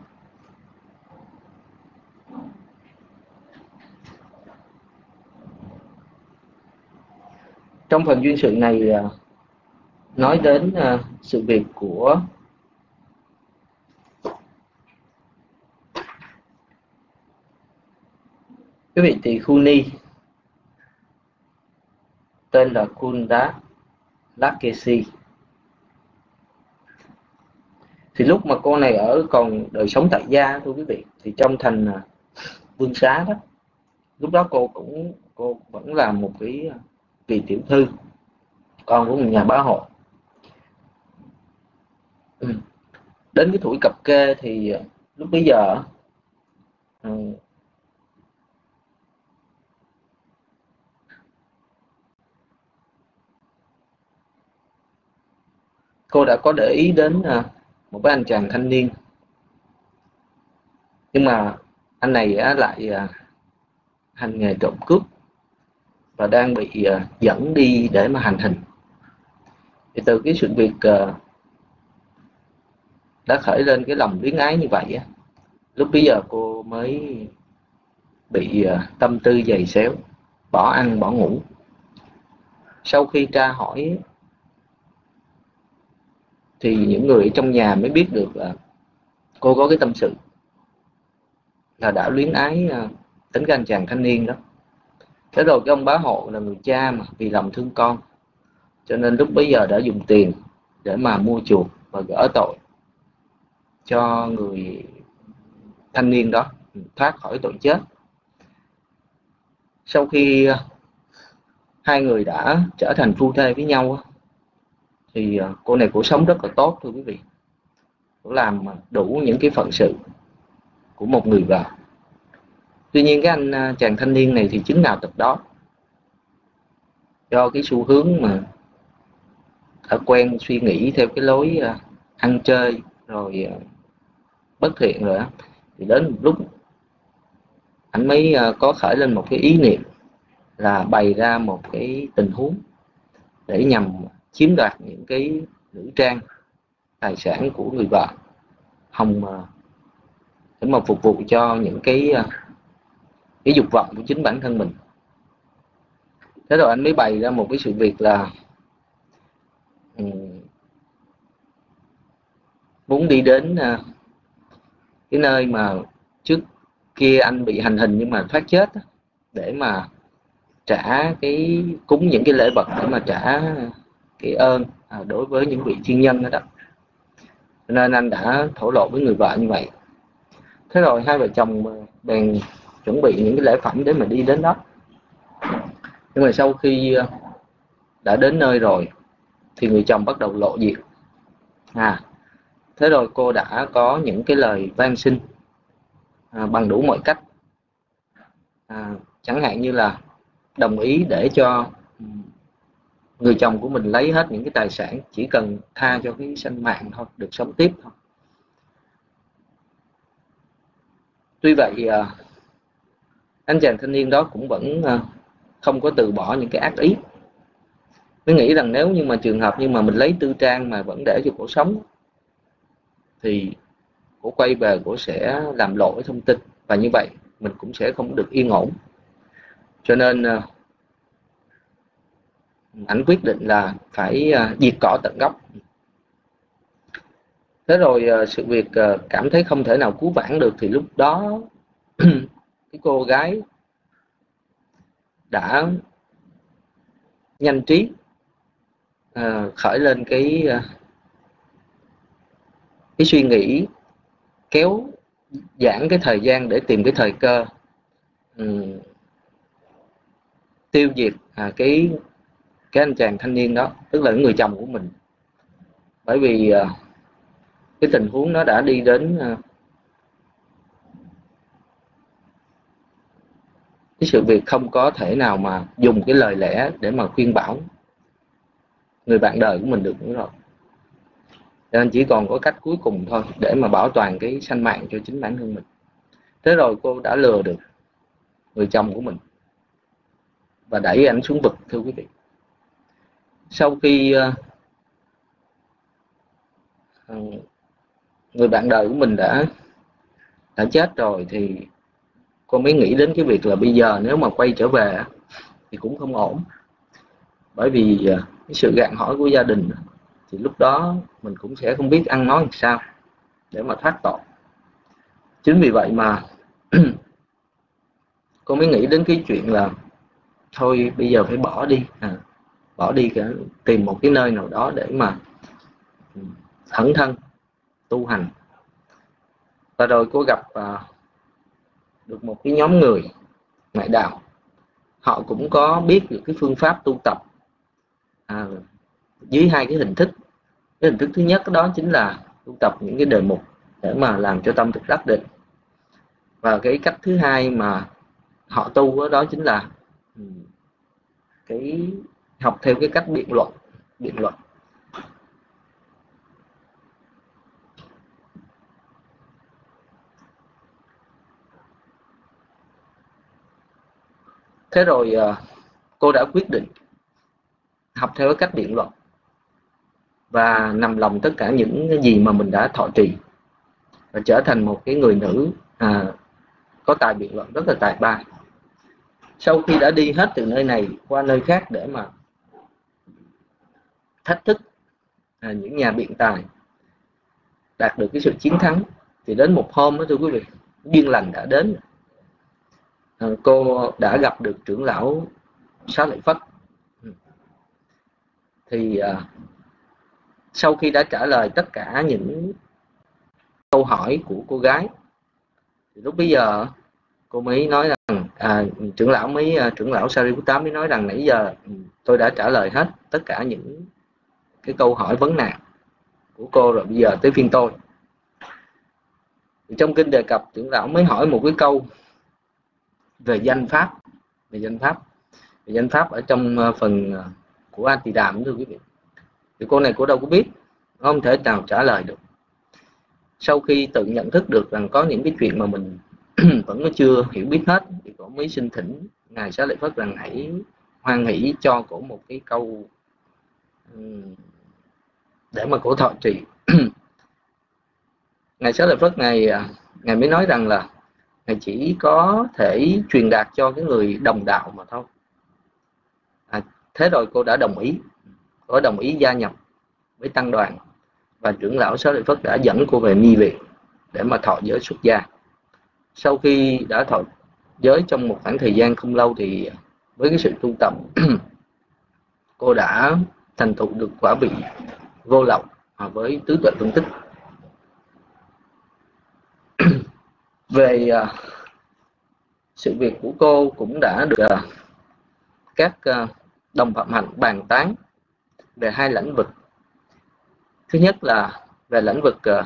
Trong phần duyên sự này nói đến sự việc của cái vị tỳ khu ni tên là Kunda Lakesi. Thì lúc mà cô này ở còn đời sống tại gia thưa quý vị, thì trong thành Vương Xá đó, lúc đó cô cũng cô vẫn là một cái kỳ tiểu thư, con của một nhà bá hộ. Ừ. Đến cái tuổi cập kê thì lúc bấy giờ ừ, cô đã có để ý đến một cái anh chàng thanh niên, nhưng mà anh này lại hành nghề trộm cướp và đang bị dẫn đi để mà hành hình. Thì từ cái sự việc đã khởi lên cái lòng luyến ái như vậy á, lúc bấy giờ cô mới bị tâm tư dày xéo, bỏ ăn bỏ ngủ. Sau khi tra hỏi thì những người ở trong nhà mới biết được là cô có cái tâm sự là đã luyến ái đến cái anh chàng thanh niên đó. Thế rồi cái ông bá hộ là người cha mà vì lòng thương con, cho nên lúc bấy giờ đã dùng tiền để mà mua chuộc và gỡ tội cho người thanh niên đó thoát khỏi tội chết. Sau khi hai người đã trở thành phu thê với nhau thì cô này cũng sống rất là tốt thưa quý vị. Cô làm đủ những cái phận sự của một người vợ. Tuy nhiên cái anh chàng thanh niên này thì chứng nào tật đó. Do cái xu hướng mà đã quen suy nghĩ theo cái lối ăn chơi rồi bất thiện rồi á, thì đến một lúc anh mới có khởi lên một cái ý niệm là bày ra một cái tình huống để nhằm chiếm đoạt những cái nữ trang, tài sản của người vợ, hòng để mà phục vụ cho những cái cái dục vọng của chính bản thân mình. Thế rồi anh mới bày ra một cái sự việc là um, muốn đi đến uh, cái nơi mà trước kia anh bị hành hình nhưng mà thoát chết, để mà trả cái cúng những cái lễ vật để mà trả cái ơn à, đối với những vị thiên nhân đó, đó. Nên anh đã thổ lộ với người vợ như vậy. Thế rồi hai vợ chồng bèn chuẩn bị những cái lễ phẩm để mà đi đến đó. Nhưng mà sau khi đã đến nơi rồi thì người chồng bắt đầu lộ diện. À, thế rồi cô đã có những cái lời van xin à, bằng đủ mọi cách, à, chẳng hạn như là đồng ý để cho người chồng của mình lấy hết những cái tài sản, chỉ cần tha cho cái sinh mạng thôi, được sống tiếp thôi. Tuy vậy à, anh chàng thanh niên đó cũng vẫn à, không có từ bỏ những cái ác ý. Mới nghĩ rằng nếu như mà trường hợp như mà mình lấy tư trang mà vẫn để cho cổ sống thì cổ quay về cổ sẽ làm lộ cái thông tin, và như vậy mình cũng sẽ không được yên ổn. Cho nên à, anh quyết định là phải à, diệt cỏ tận gốc. Thế rồi à, sự việc à, cảm thấy không thể nào cứu vãn được thì lúc đó cái cô gái đã nhanh trí à, khởi lên cái à, cái suy nghĩ kéo giãn cái thời gian để tìm cái thời cơ um, tiêu diệt à, cái cái anh chàng thanh niên đó, tức là người chồng của mình. Bởi vì à, cái tình huống nó đã đi đến à, cái sự việc không có thể nào mà dùng cái lời lẽ để mà khuyên bảo người bạn đời của mình được nữa rồi. Cho nên chỉ còn có cách cuối cùng thôi để mà bảo toàn cái sanh mạng cho chính bản thân mình. Thế rồi cô đã lừa được người chồng của mình và đẩy anh xuống vực, thưa quý vị. Sau khi uh, người bạn đời của mình đã đã chết rồi thì cô mới nghĩ đến cái việc là bây giờ nếu mà quay trở về thì cũng không ổn. Bởi vì uh, cái sự gạn hỏi của gia đình thì lúc đó mình cũng sẽ không biết ăn nói làm sao để mà thoát tội. Chính vì vậy mà cô mới nghĩ đến cái chuyện là thôi bây giờ phải bỏ đi, à, bỏ đi cả, tìm một cái nơi nào đó để mà ẩn thân tu hành. Và rồi cô gặp à, được một cái nhóm người ngoại đạo. Họ cũng có biết được cái phương pháp tu tập à, dưới hai cái hình thức. Cái hình thức thứ nhất đó chính là tu tập những cái đề mục để mà làm cho tâm thực đắc định. Và cái cách thứ hai mà họ tu đó chính là cái học theo cái cách biện luận, biện luận. Thế rồi cô đã quyết định học theo cái cách biện luận và nằm lòng tất cả những cái gì mà mình đã thọ trì và trở thành một cái người nữ à, có tài biện luận rất là tài ba. Sau khi đã đi hết từ nơi này qua nơi khác để mà thách thức à, những nhà biện tài, đạt được cái sự chiến thắng, thì đến một hôm đó thưa quý vị, duyên lành đã đến. À, cô đã gặp được trưởng lão Xá Lợi Phất. Thì à, sau khi đã trả lời tất cả những câu hỏi của cô gái thì lúc bây giờ cô mới nói rằng à, trưởng lão mới trưởng lão Sariputta mới nói rằng nãy giờ tôi đã trả lời hết tất cả những cái câu hỏi vấn nạn của cô rồi, bây giờ tới phiên tôi. Thì trong kinh đề cập trưởng lão mới hỏi một cái câu về danh pháp, về danh pháp, về danh pháp ở trong phần của A Tỳ Đàm, thưa quý vị. Thì cô này cô đâu có biết, không thể nào trả lời được. Sau khi tự nhận thức được rằng có những cái chuyện mà mình vẫn chưa hiểu biết hết thì cô mới xin thỉnh ngài Xá Lợi Phất rằng hãy hoan hỷ cho cổ một cái câu để mà cổ thọ trì. Ngài Xá Lợi Phất ngài ngài mới nói rằng là ngài chỉ có thể truyền đạt cho cái người đồng đạo mà thôi. À, thế rồi cô đã đồng ý, cô đồng ý gia nhập với tăng đoàn, và trưởng lão Xá Lợi Phất đã dẫn cô về ni viện để mà thọ giới xuất gia. Sau khi đã thọ giới trong một khoảng thời gian không lâu thì với cái sự tu tập cô đã thành tựu được quả vị vô lậu với tứ tuệ tương tích. Về uh, sự việc của cô cũng đã được uh, các uh, đồng phạm hạnh bàn tán về hai lĩnh vực. Thứ nhất là về lĩnh vực uh,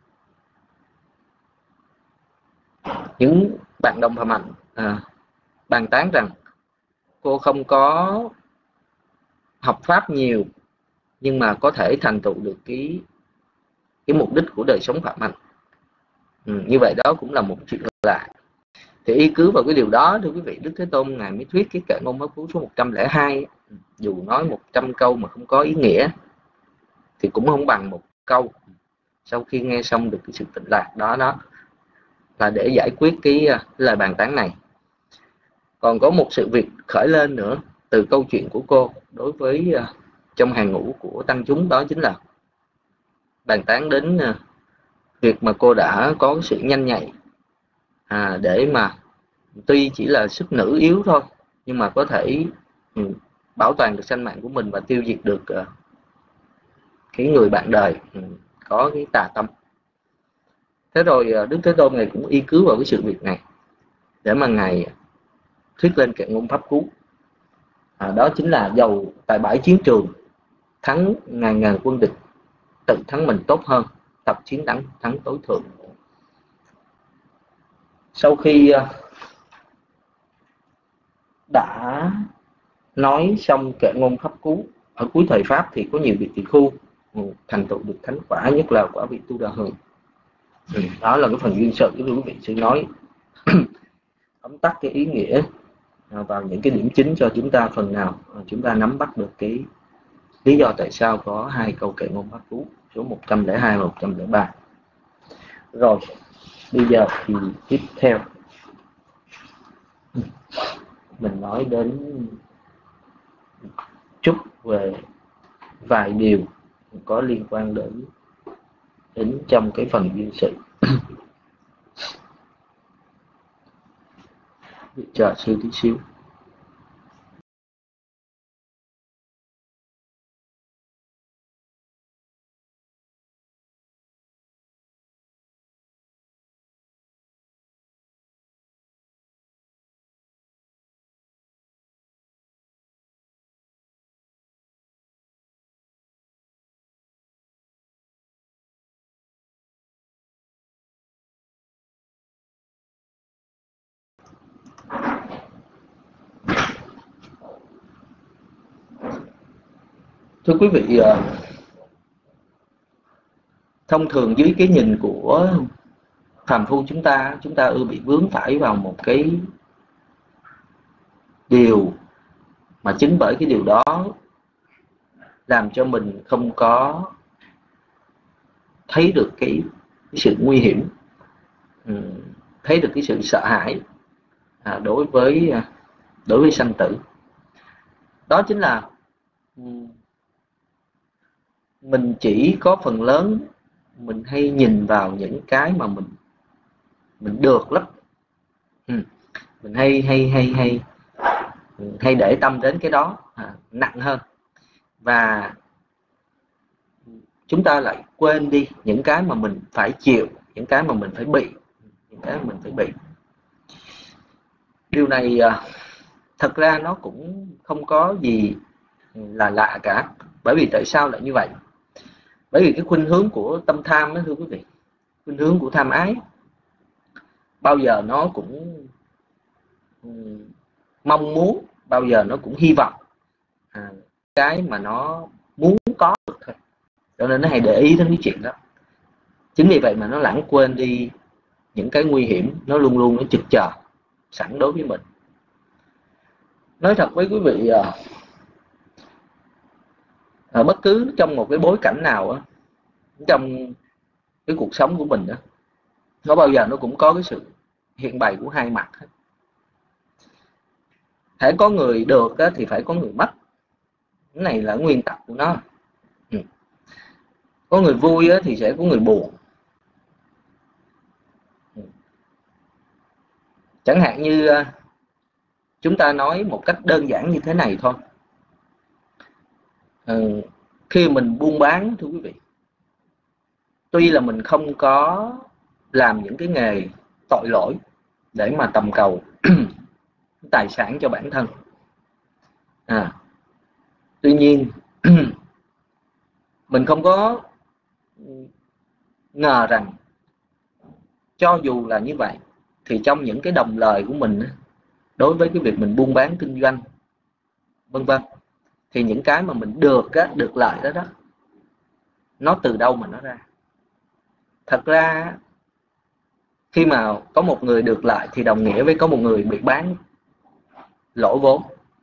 những bạn đồng phạm hạnh uh, bàn tán rằng cô không có học pháp nhiều nhưng mà có thể thành tựu được cái cái mục đích của đời sống phạm hạnh. Ừ, như vậy đó cũng là một chuyện lạ. Thì y cứ vào cái điều đó, thưa quý vị, Đức Thế Tôn ngài mới thuyết cái Kệ Ngôn Pháp Cú số một trăm lẻ hai. Dù nói một trăm câu mà không có ý nghĩa thì cũng không bằng một câu sau khi nghe xong được cái sự tịnh lạc đó, đó là để giải quyết cái, cái lời bàn tán này. Còn có một sự việc khởi lên nữa từ câu chuyện của cô đối với uh, trong hàng ngũ của tăng chúng, đó chính là bàn tán đến uh, việc mà cô đã có sự nhanh nhạy à, để mà tuy chỉ là sức nữ yếu thôi nhưng mà có thể um, bảo toàn được sanh mạng của mình và tiêu diệt được uh, cái người bạn đời um, có cái tà tâm. Thế rồi uh, Đức Thế Tôn ngài cũng y cứu vào cái sự việc này để mà ngài thuyết lên Kệ Ngôn Pháp Cú. À, đó chính là dầu tại bãi chiến trường thắng ngàn ngàn quân địch, tự thắng mình tốt hơn, tập chiến thắng thắng tối thượng. Sau khi đã nói xong Kệ Ngôn Pháp Cú, ở cuối thời Pháp thì có nhiều vị tỳ khu thành tựu được thánh quả, nhất là quả vị Tu Đà Hường. Ừ, đó là cái phần duyên sự của quý vị sư nói tóm tắt cái ý nghĩa vào những cái điểm chính cho chúng ta, phần nào chúng ta nắm bắt được cái lý do tại sao có hai câu Kệ Ngôn Pháp Cú số một trăm lẻ hai và một trăm lẻ ba. Rồi bây giờ thì tiếp theo mình nói đến chút về vài điều có liên quan đến đến trong cái phần duyên sự. Chờ sư tí xíu. Thưa quý vị, thông thường dưới cái nhìn của phàm phu chúng ta, chúng ta ưa bị vướng phải vào một cái điều mà chính bởi cái điều đó làm cho mình không có thấy được cái, cái sự nguy hiểm, thấy được cái sự sợ hãi đối với đối với sanh tử. Đó chính là mình chỉ có phần lớn mình hay nhìn vào những cái mà mình mình được lắm, ừ. mình hay hay hay hay hay để tâm đến cái đó à, nặng hơn, và chúng ta lại quên đi những cái mà mình phải chịu, những cái mà mình phải bị, những cái mà mình phải bị. Điều này thật ra nó cũng không có gì là lạ cả. Bởi vì tại sao lại như vậy? Bởi vì cái khuynh hướng của tâm tham đó, thưa quý vị, khuynh hướng của tham ái bao giờ nó cũng mong muốn, bao giờ nó cũng hy vọng à, cái mà nó muốn có được thôi, cho nên nó hay để ý đến cái chuyện đó. Chính vì vậy mà nó lãng quên đi những cái nguy hiểm, nó luôn luôn nó trực chờ sẵn đối với mình. Nói thật với quý vị, à, bất cứ trong một cái bối cảnh nào á, trong cái cuộc sống của mình đó, nó bao giờ nó cũng có cái sự hiện bày của hai mặt hết. Thể có người được á, thì phải có người mất. Cái này là nguyên tắc của nó. Ừ. Có người vui á, thì sẽ có người buồn. Ừ. Chẳng hạn như chúng ta nói một cách đơn giản như thế này thôi. Ừ. Khi mình buôn bán, thưa quý vị, tuy là mình không có làm những cái nghề tội lỗi để mà tầm cầu tài sản cho bản thân, à, tuy nhiên mình không có ngờ rằng cho dù là như vậy thì trong những cái đồng lời của mình đối với cái việc mình buôn bán kinh doanh vân vân, thì những cái mà mình được á, được lợi đó đó, nó từ đâu mà nó ra? Thật ra khi mà có một người được lợi thì đồng nghĩa với có một người bị bán lỗ vốn.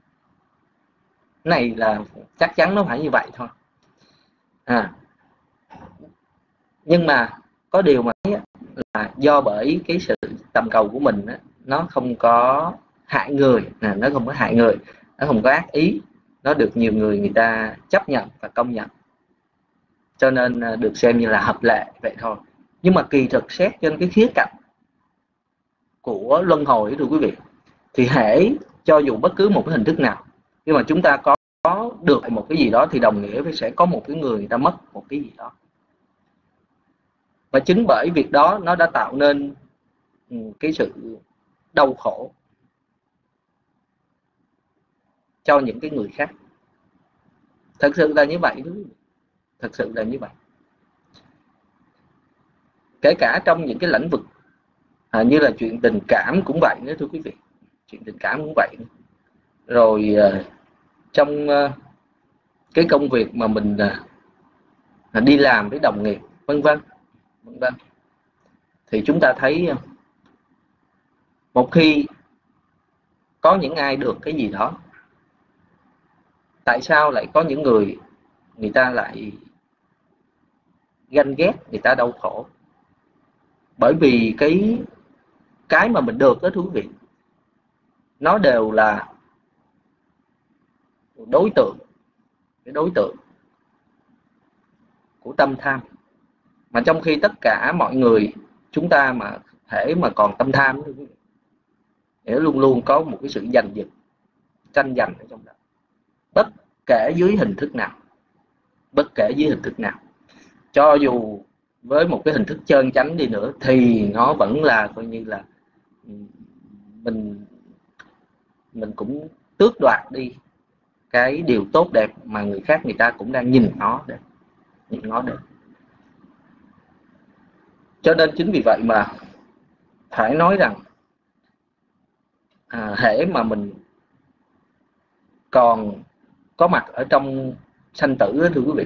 Này là chắc chắn nó phải như vậy thôi. À, nhưng mà có điều mà là do bởi cái sự tầm cầu của mình á, nó không có hại người, à, nó không có hại người, nó không có ác ý, nó được nhiều người người ta chấp nhận và công nhận, cho nên được xem như là hợp lệ vậy thôi. Nhưng mà kỳ thực xét trên cái khía cạnh của luân hồi, thưa quý vị, thì hễ cho dù bất cứ một cái hình thức nào, nhưng mà chúng ta có, có được một cái gì đó thì đồng nghĩa với sẽ có một cái người người ta mất một cái gì đó. Và chính bởi việc đó nó đã tạo nên cái sự đau khổ cho những cái người khác. Thật sự là như vậy, thật sự là như vậy. Kể cả trong những cái lĩnh vực à, như là chuyện tình cảm cũng vậy nữa, thưa quý vị. Chuyện tình cảm cũng vậy nữa. Rồi uh, trong uh, cái công việc mà mình uh, đi làm với đồng nghiệp vân vân vân vân, thì chúng ta thấy uh, một khi có những ai được cái gì đó, tại sao lại có những người người ta lại ganh ghét, người ta đau khổ? Bởi vì cái cái mà mình được đó, thưa quý vị, nó đều là đối tượng, cái đối tượng của tâm tham. Mà trong khi tất cả mọi người chúng ta mà thể mà còn tâm tham, để luôn luôn có một cái sự giành giật, tranh giành ở trong đó, bất kể dưới hình thức nào, bất kể dưới hình thức nào, cho dù với một cái hình thức trơn chánh đi nữa, thì nó vẫn là coi như là mình mình cũng tước đoạt đi cái điều tốt đẹp mà người khác người ta cũng đang nhìn nó để nhìn nó để. Cho nên chính vì vậy mà phải nói rằng à, hễ mà mình còn có mặt ở trong sanh tử, thưa quý vị,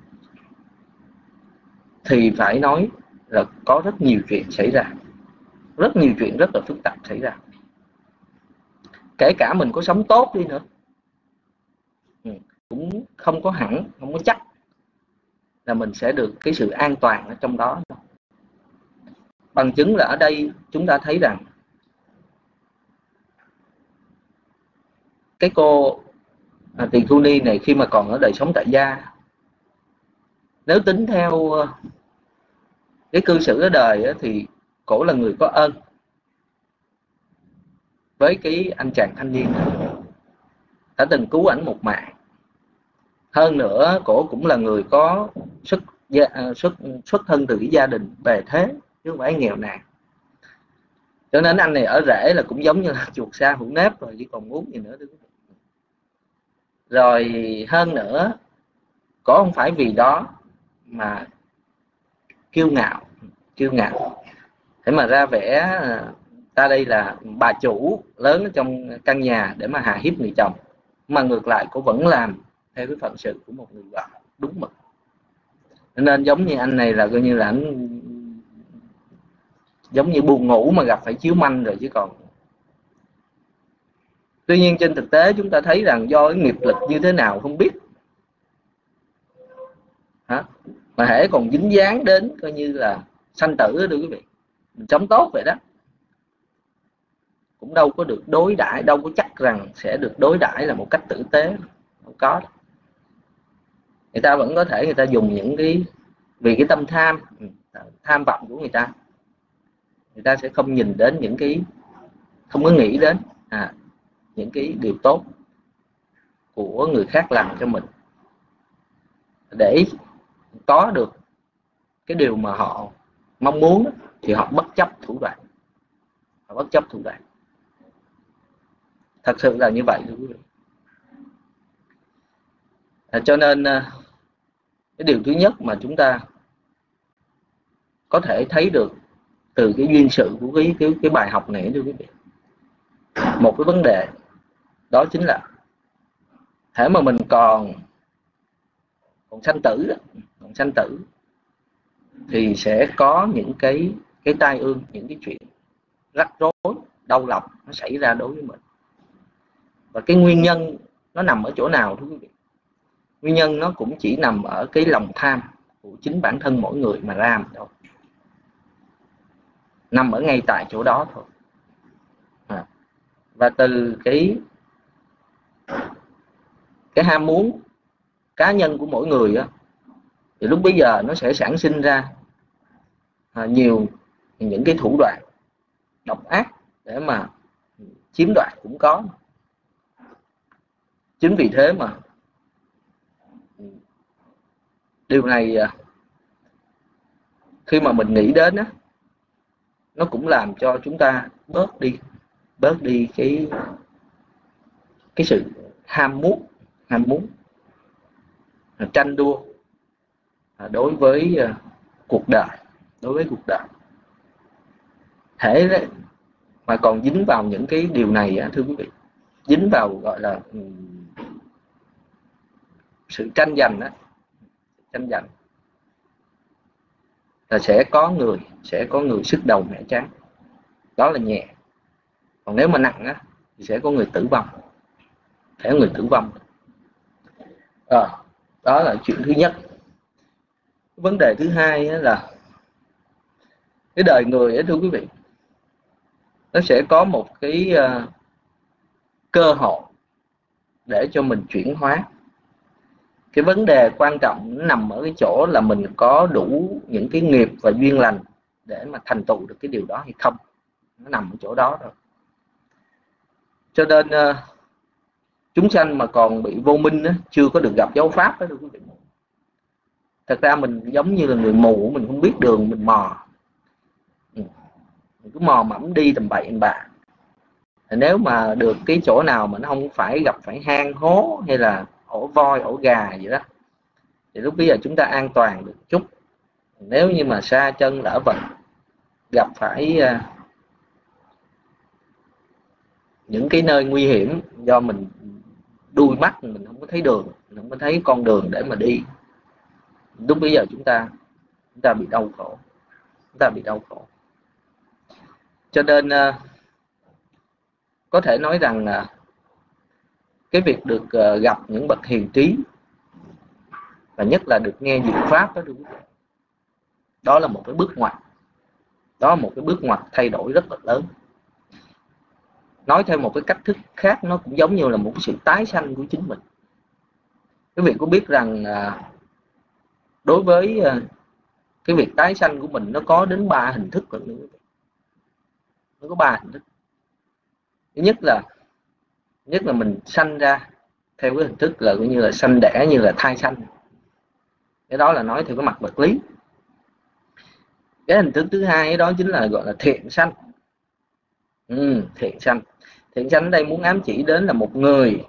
thì phải nói là có rất nhiều chuyện xảy ra, rất nhiều chuyện rất là phức tạp xảy ra. Kể cả mình có sống tốt đi nữa, cũng không có hẳn, không có chắc là mình sẽ được cái sự an toàn ở trong đó. Bằng chứng là ở đây chúng ta thấy rằng cái cô à, Tỳ Khu Ni này khi mà còn ở đời sống tại gia, nếu tính theo cái cư xử ở đời thì cổ là người có ơn với cái anh chàng thanh niên đã từng cứu ảnh một mạng. Hơn nữa cổ cũng là người có xuất xuất xuất thân từ cái gia đình bề thế chứ không phải nghèo nàn, cho nên anh này ở rễ là cũng giống như là chuột sa hữu nếp rồi, chứ còn muốn gì nữa. Rồi hơn nữa, cổ không phải vì đó mà kiêu ngạo kiêu ngạo để mà ra vẻ ta đây là bà chủ lớn trong căn nhà để mà hà hiếp người chồng, mà ngược lại cô vẫn làm theo cái phận sự của một người vợ đúng mực. Nên giống như anh này là coi như là anh giống như buồn ngủ mà gặp phải chiếu manh rồi chứ còn. Tuy nhiên trên thực tế chúng ta thấy rằng do cái nghiệp lực như thế nào không biết, hả? Mà hễ còn dính dáng đến coi như là sanh tử đó quý vị, mình sống tốt vậy đó, cũng đâu có được đối đãi, đâu có chắc rằng sẽ được đối đãi là một cách tử tế, không có. Người ta vẫn có thể người ta dùng những cái vì cái tâm tham tham vọng của người ta, người ta sẽ không nhìn đến những cái, không có nghĩ đến à, những cái điều tốt của người khác làm cho mình, để có được cái điều mà họ mong muốn, thì họ bất chấp thủ đoạn, họ bất chấp thủ đoạn. Thật sự là như vậy, thưa quý vị. À, cho nên Cái điều thứ nhất mà chúng ta có thể thấy được từ cái duyên sự của cái cái, cái bài học này, thưa quý vị, một cái vấn đề đó chính là thể mà mình còn còn sanh tử đó, còn sanh tử thì sẽ có những cái cái tai ương, những cái chuyện rắc rối, đau lòng nó xảy ra đối với mình. Và cái nguyên nhân nó nằm ở chỗ nào thưa quý vị? Nguyên nhân nó cũng chỉ nằm ở cái lòng tham của chính bản thân mỗi người mà ra mà thôi, nằm ở ngay tại chỗ đó thôi. À. Và từ cái cái ham muốn cá nhân của mỗi người á, thì lúc bấy giờ nó sẽ sản sinh ra à, nhiều những cái thủ đoạn độc ác để mà chiếm đoạt cũng có. Chính vì thế mà điều này khi mà mình nghĩ đến á, nó cũng làm cho chúng ta bớt đi bớt đi cái cái sự ham muốn ham muốn tranh đua đối với cuộc đời đối với cuộc đời thể đấy, mà còn dính vào những cái điều này, thưa quý vị, dính vào gọi là sự tranh giành đó, tranh giành là sẽ có người sẽ có người sức đầu mẻ trắng, đó là nhẹ. Còn nếu mà nặng á thì sẽ có người tử vong, sẽ có người tử vong. À, đó là chuyện thứ nhất. Vấn đề thứ hai là cái đời người ấy, thưa quý vị, nó sẽ có một cái uh, cơ hội để cho mình chuyển hóa. Cái vấn đề quan trọng nằm ở cái chỗ là mình có đủ những cái nghiệp và duyên lành để mà thành tựu được cái điều đó hay không. Nó nằm ở chỗ đó thôi. Cho nên uh, chúng sanh mà còn bị vô minh đó, chưa có được gặp giáo pháp đó, thưa quý vị. Thật ra mình giống như là người mù, mình không biết đường, mình mò, mình cứ mò mẫm đi tầm bậy tầm bạ. Nếu mà được cái chỗ nào mà nó không phải gặp phải hang hố hay là ổ voi, ổ gà vậy đó, thì lúc bây giờ chúng ta an toàn được chút. Nếu như mà sa chân lỡ vận, gặp phải uh, những cái nơi nguy hiểm do mình đuôi mắt mình không có thấy đường, mình không có thấy con đường để mà đi, lúc bây giờ chúng ta chúng ta bị đau khổ, chúng ta bị đau khổ. Cho nên uh, có thể nói rằng uh, cái việc được uh, gặp những bậc hiền trí và nhất là được nghe diệu pháp đó, đó là một cái bước ngoặt, đó là một cái bước ngoặt thay đổi rất là lớn. Nói theo một cái cách thức khác, nó cũng giống như là một cái sự tái sanh của chính mình. Quý vị có biết rằng uh, đối với uh, cái việc tái sanh của mình nó có đến ba hình thức rồi. Nó có ba hình thức. Thứ nhất là nhất là mình sanh ra theo cái hình thức là cũng như là sanh đẻ, như là thai sanh. Cái đó là nói theo cái mặt vật lý. Cái hình thức thứ hai đó chính là gọi là thiện sanh. Ừ, thiện sanh. Thiện sanh ở đây muốn ám chỉ đến là một người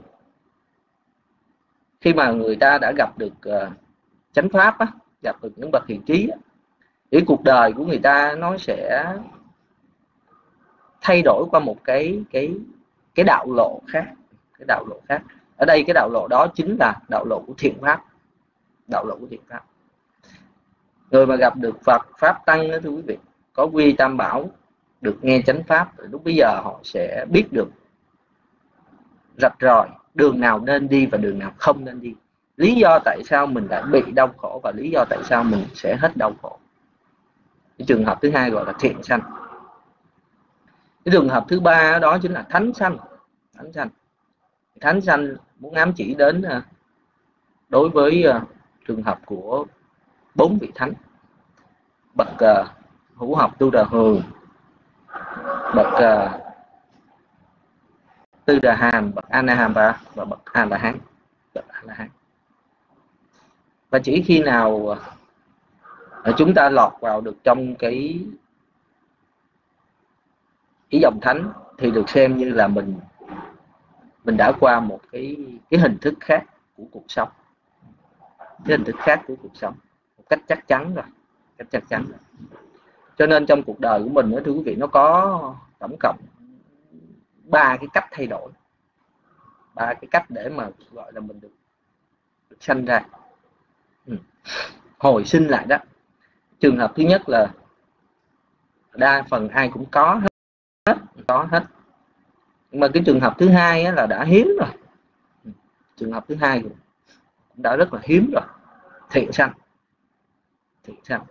khi mà người ta đã gặp được uh, chánh pháp á, gặp được những bậc hiền trí á, thì cuộc đời của người ta nó sẽ thay đổi qua một cái cái cái đạo lộ khác, cái đạo lộ khác. Ở đây cái đạo lộ đó chính là đạo lộ của thiện pháp, đạo lộ của thiện pháp. Người mà gặp được Phật pháp tăng đó, thưa quý vị, có quy tam bảo, được nghe chánh pháp, lúc bây giờ họ sẽ biết được rạch ròi đường nào nên đi và đường nào không nên đi, lý do tại sao mình lại bị đau khổ và lý do tại sao mình sẽ hết đau khổ. Cái trường hợp thứ hai gọi là thiện sanh. Cái trường hợp thứ ba đó chính là thánh sanh. Thánh sanh, thánh sanh muốn ám chỉ đến đối với trường hợp của bốn vị thánh: bậc uh, hữu học tu đà hường, bậc uh, tư đà hàm, bậc a na hàm và và bậc a la hán. Bậc a la hán. Và chỉ khi nào uh, chúng ta lọt vào được trong cái ý dòng thánh thì được xem như là mình mình đã qua một cái cái hình thức khác của cuộc sống. cái hình thức khác của cuộc sống một cách chắc chắn rồi, cách chắc chắn rồi. Cho nên trong cuộc đời của mình đó, thưa quý vị, nó có tổng cộng ba cái cách thay đổi, ba cái cách để mà gọi là mình được, được sanh ra, ừ. hồi sinh lại đó. Trường hợp thứ nhất là đa phần ai cũng có hết, có hết. Nhưng mà cái trường hợp thứ hai á, là đã hiếm rồi. Trường hợp thứ hai cũng đã rất là hiếm rồi, thiện sanh, thiện sanh.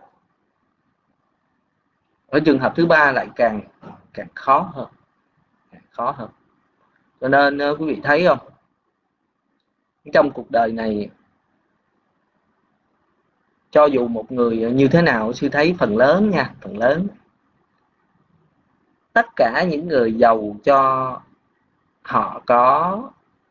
Ở trường hợp thứ ba lại càng càng khó hơn, càng khó hơn. Cho nên quý vị thấy không, trong cuộc đời này cho dù một người như thế nào, sư thấy phần lớn nha, phần lớn tất cả những người giàu cho họ có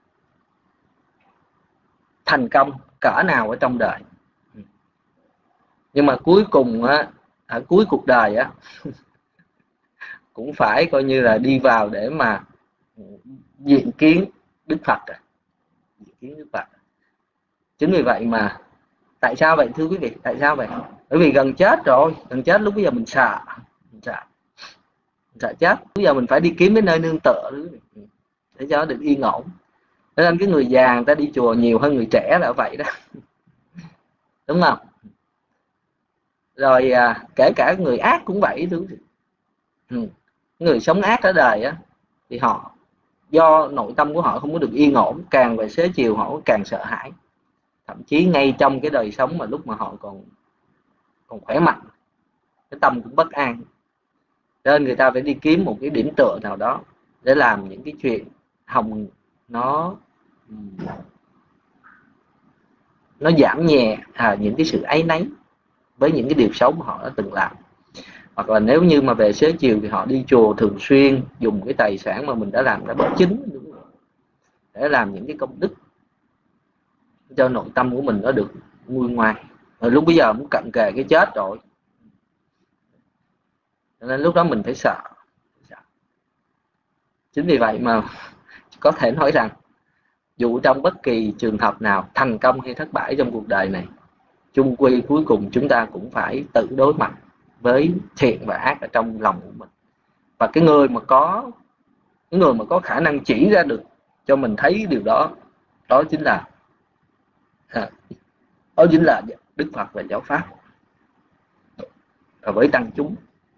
thành công cỡ nào ở trong đời, nhưng mà cuối cùng á, ở cuối cuộc đời á cũng phải coi như là đi vào để mà diện kiến Đức Phật rồi. Diện kiến Đức Phật. Chính vì vậy mà tại sao vậy thưa quý vị? Tại sao vậy? Bởi vì gần chết rồi, gần chết lúc bây giờ mình sợ, mình sợ, mình sợ chết. Bây giờ mình phải đi kiếm cái nơi nương tựa để cho nó được yên ổn. Cho nên cái người già người ta đi chùa nhiều hơn người trẻ là vậy đó, đúng không? Rồi à, kể cả người ác cũng vậy thưa quý vị. Ừ. Người sống ác ở đời á, thì họ do nội tâm của họ không có được yên ổn, càng về xế chiều họ càng sợ hãi. Thậm chí ngay trong cái đời sống mà lúc mà họ còn còn khỏe mạnh, cái tâm cũng bất an. Nên người ta phải đi kiếm một cái điểm tựa nào đó để làm những cái chuyện hồng nó nó giảm nhẹ à, những cái sự áy náy với những cái điều xấu mà họ đã từng làm. Hoặc là nếu như mà về xế chiều thì họ đi chùa thường xuyên, dùng cái tài sản mà mình đã làm đã bất chính để làm những cái công đức cho nội tâm của mình nó được nguôi ngoai. Rồi lúc bây giờ muốn cận kề cái chết rồi, cho nên lúc đó mình phải sợ. Chính vì vậy mà có thể nói rằng dù trong bất kỳ trường hợp nào, thành công hay thất bại trong cuộc đời này, chung quy cuối cùng chúng ta cũng phải tự đối mặt với thiện và ác ở trong lòng của mình. Và cái người mà có cái người mà có khả năng chỉ ra được cho mình thấy điều đó, đó chính là à, đó chính là Đức Phật và giáo pháp và với tăng chúng.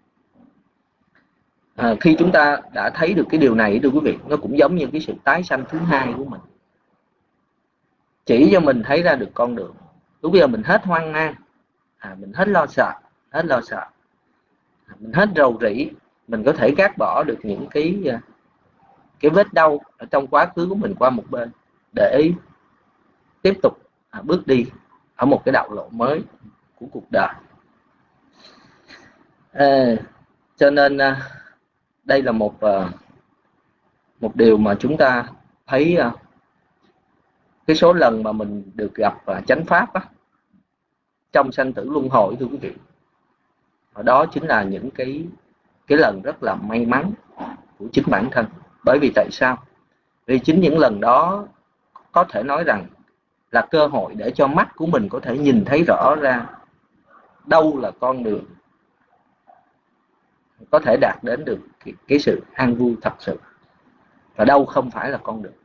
À, khi chúng ta đã thấy được cái điều này, thưa quý vị, nó cũng giống như cái sự tái sanh thứ hai của mình, chỉ cho mình thấy ra được con đường. Lúc bây giờ mình hết hoang mang, à, mình hết lo sợ, hết lo sợ, à, mình hết rầu rĩ, mình có thể gác bỏ được những cái cái vết đau ở trong quá khứ của mình qua một bên để tiếp tục à, bước đi ở một cái đạo lộ mới của cuộc đời. À, cho nên à, đây là một à, một điều mà chúng ta thấy à, cái số lần mà mình được gặp à, chánh pháp á, trong sanh tử luân hồi, thưa quý vị, và đó chính là những cái cái lần rất là may mắn của chính bản thân. Bởi vì tại sao? Vì chính những lần đó có thể nói rằng là cơ hội để cho mắt của mình có thể nhìn thấy rõ ra đâu là con đường có thể đạt đến được cái, cái sự an vui thật sự, và đâu không phải là con đường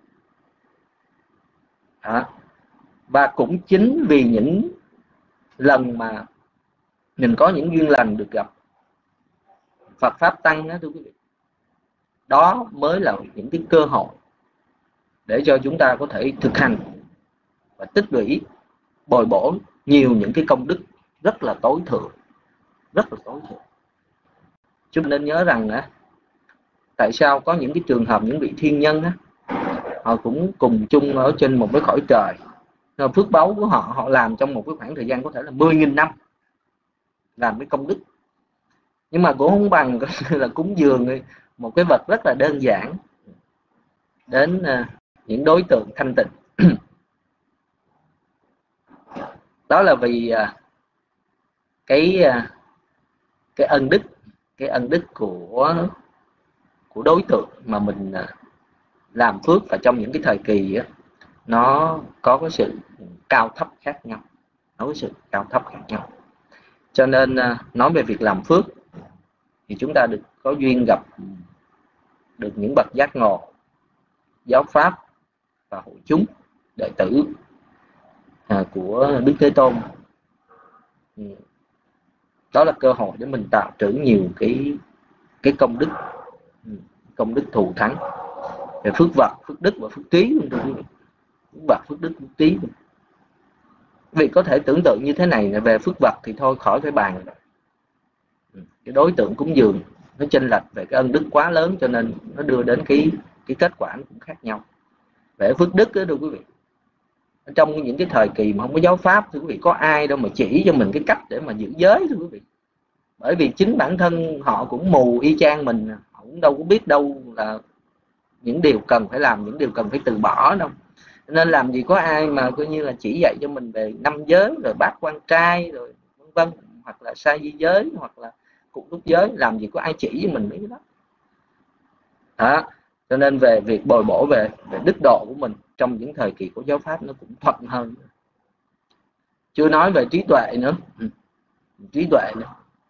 đó. Và cũng chính vì những lần mà mình có những duyên lành được gặp Phật Pháp Tăng đó, thưa quý vị, đó mới là những cái cơ hội để cho chúng ta có thể thực hành và tích lũy, bồi bổ nhiều những cái công đức rất là tối thượng, rất là tối thượng. Chúng ta nên nhớ rằng á, tại sao có những cái trường hợp những vị thiên nhân á, họ cũng cùng chung ở trên một cái cõi trời, phước báu của họ họ làm trong một cái khoảng thời gian có thể là mười nghìn năm làm cái công đức, nhưng mà cũng không bằng là cúng dường một cái vật rất là đơn giản đến uh, những đối tượng thanh tịnh. Đó là vì uh, cái uh, cái ân đức cái ân đức của của đối tượng mà mình uh, làm phước, và trong những cái thời kỳ uh, nó có cái sự cao thấp khác nhau. nó có sự cao thấp khác nhau. Cho nên nói về việc làm phước thì chúng ta được có duyên gặp được những bậc giác ngộ, giáo pháp và hội chúng đệ tử à, của Đức Thế Tôn. Đó là cơ hội để mình tạo trữ nhiều cái cái công đức, công đức thù thắng về phước vật, phước đức và phước trí luôn, thưa quý vị. Phước vật, phước đức, phước trí. Vì có thể tưởng tượng như thế này là về phước vật thì thôi khỏi phải bàn rồi. Cái đối tượng cúng dường nó chênh lệch về cái ân đức quá lớn, cho nên nó đưa đến cái cái kết quả nó cũng khác nhau. Về phước đức đó, thưa quý vị, trong những cái thời kỳ mà không có giáo pháp, thưa quý vị, có ai đâu mà chỉ cho mình cái cách để mà giữ giới, thưa quý vị. Bởi vì chính bản thân họ cũng mù y chang mình, họ cũng đâu có biết đâu là những điều cần phải làm, những điều cần phải từ bỏ đâu. Nên làm gì có ai mà coi như là chỉ dạy cho mình về năm giới, rồi bát quan trai, rồi vân vân, hoặc là sa di giới, hoặc là cụ túc giới, làm gì có ai chỉ cho mình mấy cái đó. Đó. Cho nên về việc bồi bổ về, về đức độ của mình trong những thời kỳ của giáo pháp nó cũng thuận hơn. Chưa nói về trí tuệ nữa. Ừ. Trí tuệ nữa.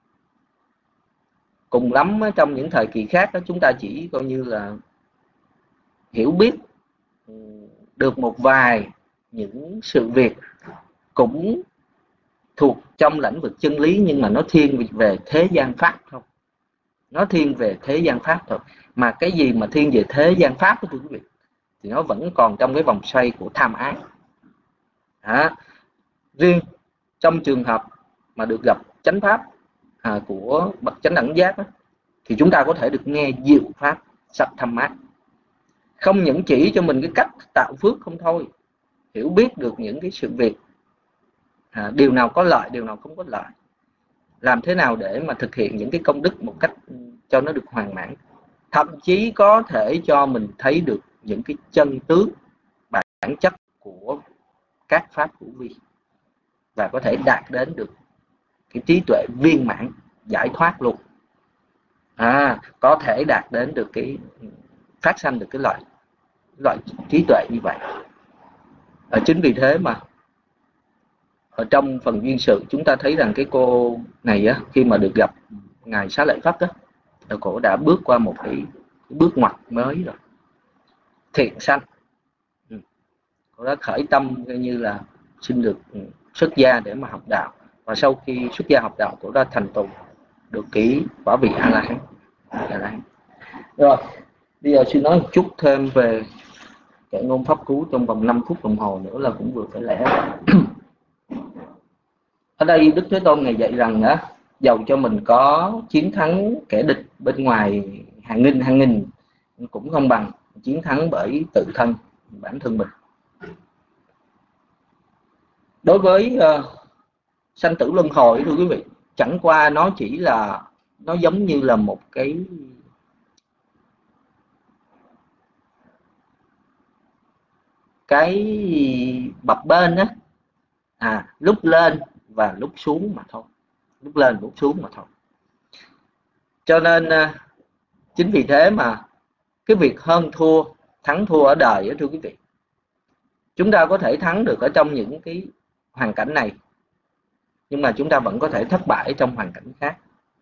Cùng lắm trong những thời kỳ khác đó, chúng ta chỉ coi như là hiểu biết được một vài những sự việc cũng thuộc trong lĩnh vực chân lý, nhưng mà nó thiên về thế gian pháp thôi. Nó thiên về thế gian pháp thôi. Mà cái gì mà thiên về thế gian pháp đó, thưa quý vị, thì nó vẫn còn trong cái vòng xoay của tham ái. Đó. Riêng trong trường hợp mà được gặp chánh pháp à, của bậc chánh đẳng giác đó, thì chúng ta có thể được nghe diệu pháp sắc tham mát. Không những chỉ cho mình cái cách tạo phước không thôi, hiểu biết được những cái sự việc, à, điều nào có lợi, điều nào không có lợi, làm thế nào để mà thực hiện những cái công đức một cách cho nó được hoàn mãn. Thậm chí có thể cho mình thấy được những cái chân tướng, bản chất của các pháp hữu vi, và có thể đạt đến được cái trí tuệ viên mãn, giải thoát luôn. À, có thể đạt đến được cái phát sanh được cái loại loại trí tuệ như vậy. Ở chính vì thế mà ở trong phần duyên sự chúng ta thấy rằng cái cô này á, khi mà được gặp ngài Xá Lợi Phất á, cổ đã bước qua một cái, cái bước ngoặt mới rồi, thiện sanh. Ừ. Cô đã khởi tâm như là xin được xuất gia để mà học đạo, và sau khi xuất gia học đạo, cô đã thành tựu được cái quả vị A La Hán. Rồi, bây giờ xin nói một chút thêm về cái ngôn pháp cú trong vòng năm phút đồng hồ nữa là cũng vừa phải lẽ. Ở đây Đức Thế Tôn này dạy rằng á, dầu cho mình có chiến thắng kẻ địch bên ngoài hàng nghìn hàng nghìn cũng không bằng chiến thắng bởi tự thân bản thân mình. Đối với uh, sanh tử luân hồi, thưa quý vị, chẳng qua nó chỉ là nó giống như là một cái cái bập bênh á, à, lúc lên và lúc xuống mà thôi, lúc lên lúc xuống mà thôi. Cho nên chính vì thế mà cái việc hơn thua, thắng thua ở đời á, thưa quý vị, chúng ta có thể thắng được ở trong những cái hoàn cảnh này, nhưng mà chúng ta vẫn có thể thất bại trong hoàn cảnh khác.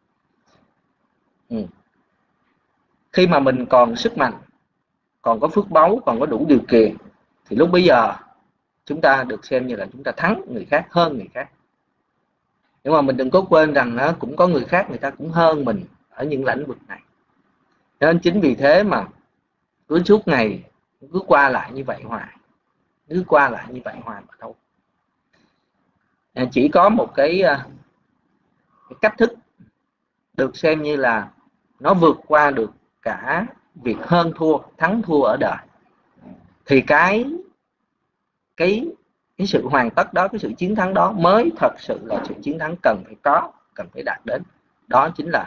Ừ. Khi mà mình còn sức mạnh, còn có phước báu, còn có đủ điều kiện, thì lúc bây giờ chúng ta được xem như là chúng ta thắng người khác, hơn người khác. Nhưng mà mình đừng có quên rằng đó, cũng có người khác người ta cũng hơn mình ở những lĩnh vực này. Nên chính vì thế mà cứ suốt ngày cứ qua lại như vậy hoài, cứ qua lại như vậy hoài mà thôi. Chỉ có một cái, cái cách thức được xem như là nó vượt qua được cả việc hơn thua, thắng thua ở đời, thì cái cái cái sự hoàn tất đó, cái sự chiến thắng đó mới thật sự là sự chiến thắng cần phải có, cần phải đạt đến. Đó chính là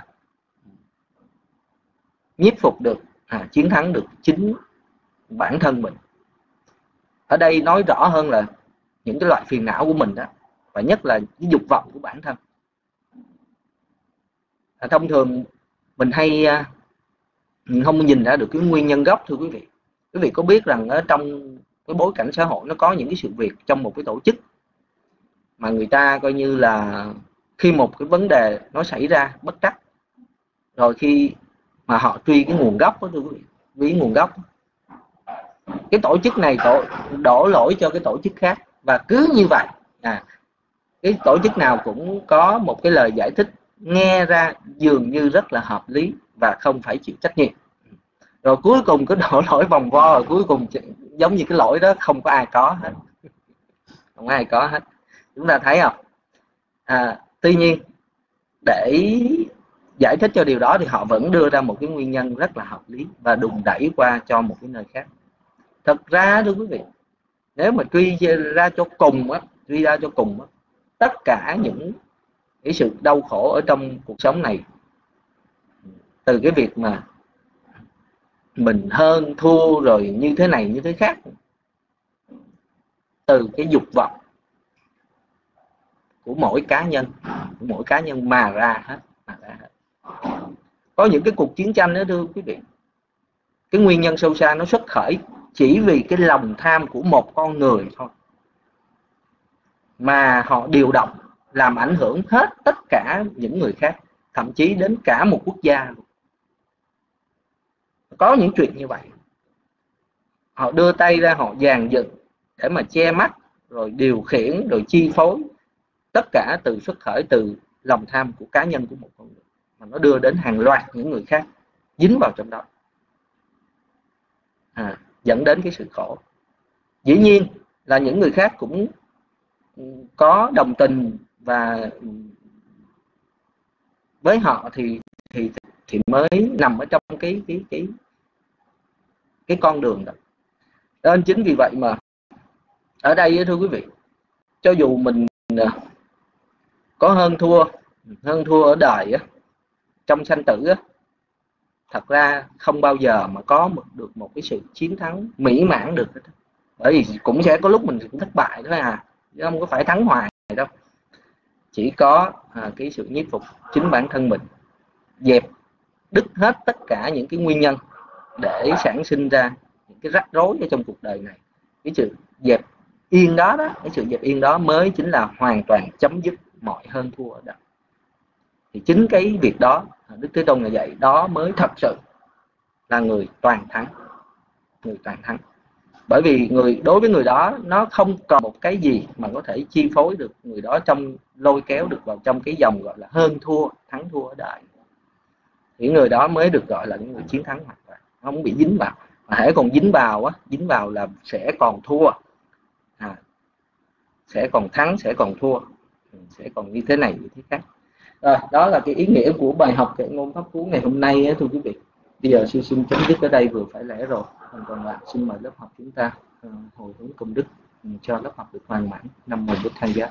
nhiếp phục được, à, chiến thắng được chính bản thân mình. Ở đây nói rõ hơn là những cái loại phiền não của mình đó, và nhất là cái dục vọng của bản thân. À, thông thường mình hay mình không nhìn ra được cái nguyên nhân gốc, thưa quý vị. Quý vị có biết rằng ở trong cái bối cảnh xã hội nó có những cái sự việc trong một cái tổ chức, mà người ta coi như là khi một cái vấn đề nó xảy ra bất trắc, rồi khi mà họ truy cái nguồn gốc đó, vì nguồn gốc cái tổ chức này đổ, đổ lỗi cho cái tổ chức khác, và cứ như vậy à, cái tổ chức nào cũng có một cái lời giải thích nghe ra dường như rất là hợp lý và không phải chịu trách nhiệm, rồi cuối cùng cứ đổ lỗi vòng vo, rồi cuối cùng giống như cái lỗi đó không có ai có hết, không có ai có hết. Chúng ta thấy không? À, tuy nhiên để giải thích cho điều đó thì họ vẫn đưa ra một cái nguyên nhân rất là hợp lý và đùn đẩy qua cho một cái nơi khác. Thật ra thưa quý vị, nếu mà truy ra cho cùng á, truy ra cho cùng á, tất cả những cái sự đau khổ ở trong cuộc sống này, từ cái việc mà mình hơn thua rồi như thế này như thế khác, từ cái dục vọng của mỗi cá nhân, của mỗi cá nhân mà ra hết, mà ra hết. Có những cái cuộc chiến tranh đó thưa quý vị, cái nguyên nhân sâu xa nó xuất khởi chỉ vì cái lòng tham của một con người thôi, mà họ điều động làm ảnh hưởng hết tất cả những người khác, thậm chí đến cả một quốc gia. Có những chuyện như vậy, họ đưa tay ra họ dàn dựng để mà che mắt, rồi điều khiển, rồi chi phối, tất cả từ xuất khởi từ lòng tham của cá nhân của một con người, mà nó đưa đến hàng loạt những người khác dính vào trong đó, à, dẫn đến cái sự khổ. Dĩ nhiên là những người khác cũng có đồng tình, và với họ thì thì thì mới nằm ở trong cái cái cái cái con đường đó. Nên chính vì vậy mà ở đây thưa quý vị, cho dù mình có hơn thua, hơn thua ở đời á, trong sanh tử á, thật ra không bao giờ mà có một, được một cái sự chiến thắng mỹ mãn được. Bởi vì cũng sẽ có lúc mình cũng thất bại thôi à, chứ không có phải thắng hoài đâu. Chỉ có à, cái sự nhiếp phục chính bản thân mình, dẹp đứt hết tất cả những cái nguyên nhân để sản sinh ra những cái rắc rối ở trong cuộc đời này. Cái sự dẹp yên đó đó, cái sự dẹp yên đó mới chính là hoàn toàn chấm dứt mọi hơn thua ở đời. Thì chính cái việc đó, Đức Thế Tôn là vậy, đó mới thật sự là người toàn thắng, người toàn thắng. Bởi vì người đối với người đó, nó không còn một cái gì mà có thể chi phối được người đó, trong lôi kéo được vào trong cái dòng gọi là hơn thua, thắng thua ở đời. Thì người đó mới được gọi là những người chiến thắng hoàn toàn, không bị dính vào. Mà hễ còn dính vào á, dính vào là sẽ còn thua, à, sẽ còn thắng, sẽ còn thua, sẽ còn như thế này như thế khác. Rồi, đó là cái ý nghĩa của bài học Kệ Ngôn Pháp Cú ngày hôm nay á, thưa quý vị. Bây giờ sư xin chấm dứt ở đây, vừa phải lẽ rồi. Còn còn lại xin mời lớp học chúng ta uh, hồi hướng công đức um, cho lớp học được hoàn mãn. Nam mô Bụt Thầy Giá.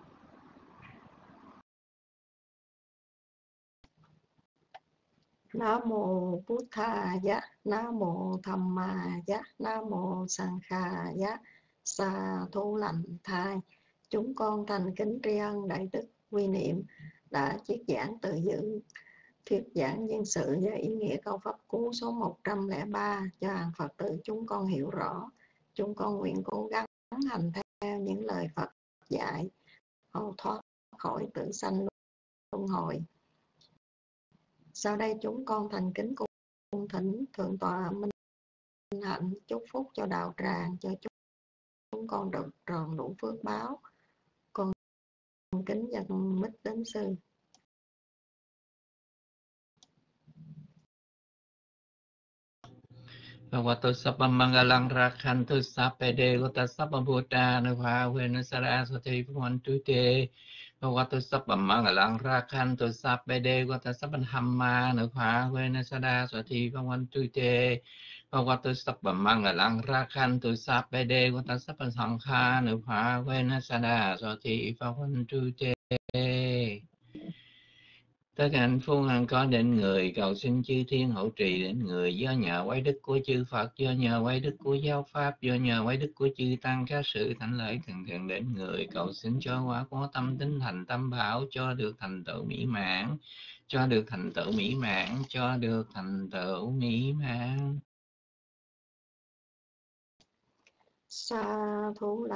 Nam mô Bụt Thầy Giá, Nam mô Tham Ma Giá, Nam mô Sang Kha Giá. Sa thú lành thai, chúng con thành kính tri ân đại đức quy niệm đã chiết giảng từ dự thuyết giảng nhân sự và ý nghĩa câu pháp cú số một trăm lẻ ba cho hàng Phật tử chúng con hiểu rõ. Chúng con nguyện cố gắng hành theo những lời Phật dạy, hầu thoát khỏi tử sanh luân hồi. Sau đây chúng con thành kính cung thỉnh Thượng tọa Minh Hạnh chúc phúc cho đạo tràng, cho chúng chúng con được tròn đủ phước báo. Con kính dâng mic đến sư. Bhagavato Sabba Mangalang Rakhantu Sappede Gota Sabba Bhuta Nupha Vena Saraswati Bhavantu Te. Bhagavato Sabba Mangalang Rakhantu Sappede Gota Sabba Dhamma Nupha Vena Saraswati Bhavantu Te. Bhagavato Sabba Mangalang Rakhantu Sappede Gota Sabba Sankha Nupha Vena Saraswati Bhavantu Te. Tất cả hạnh phúc hằng có đến người, cầu xin chư thiên hộ trì đến người, do nhờ quay đức của chư Phật, do nhờ quay đức của giáo pháp, do nhờ quay đức của chư tăng, các sự thánh lợi thường thường đến người, cầu xin cho quả có tâm tính thành tâm bảo, cho được thành tựu mỹ mãn, cho được thành tựu mỹ mãn, cho được thành tựu mỹ mãn. Sa thú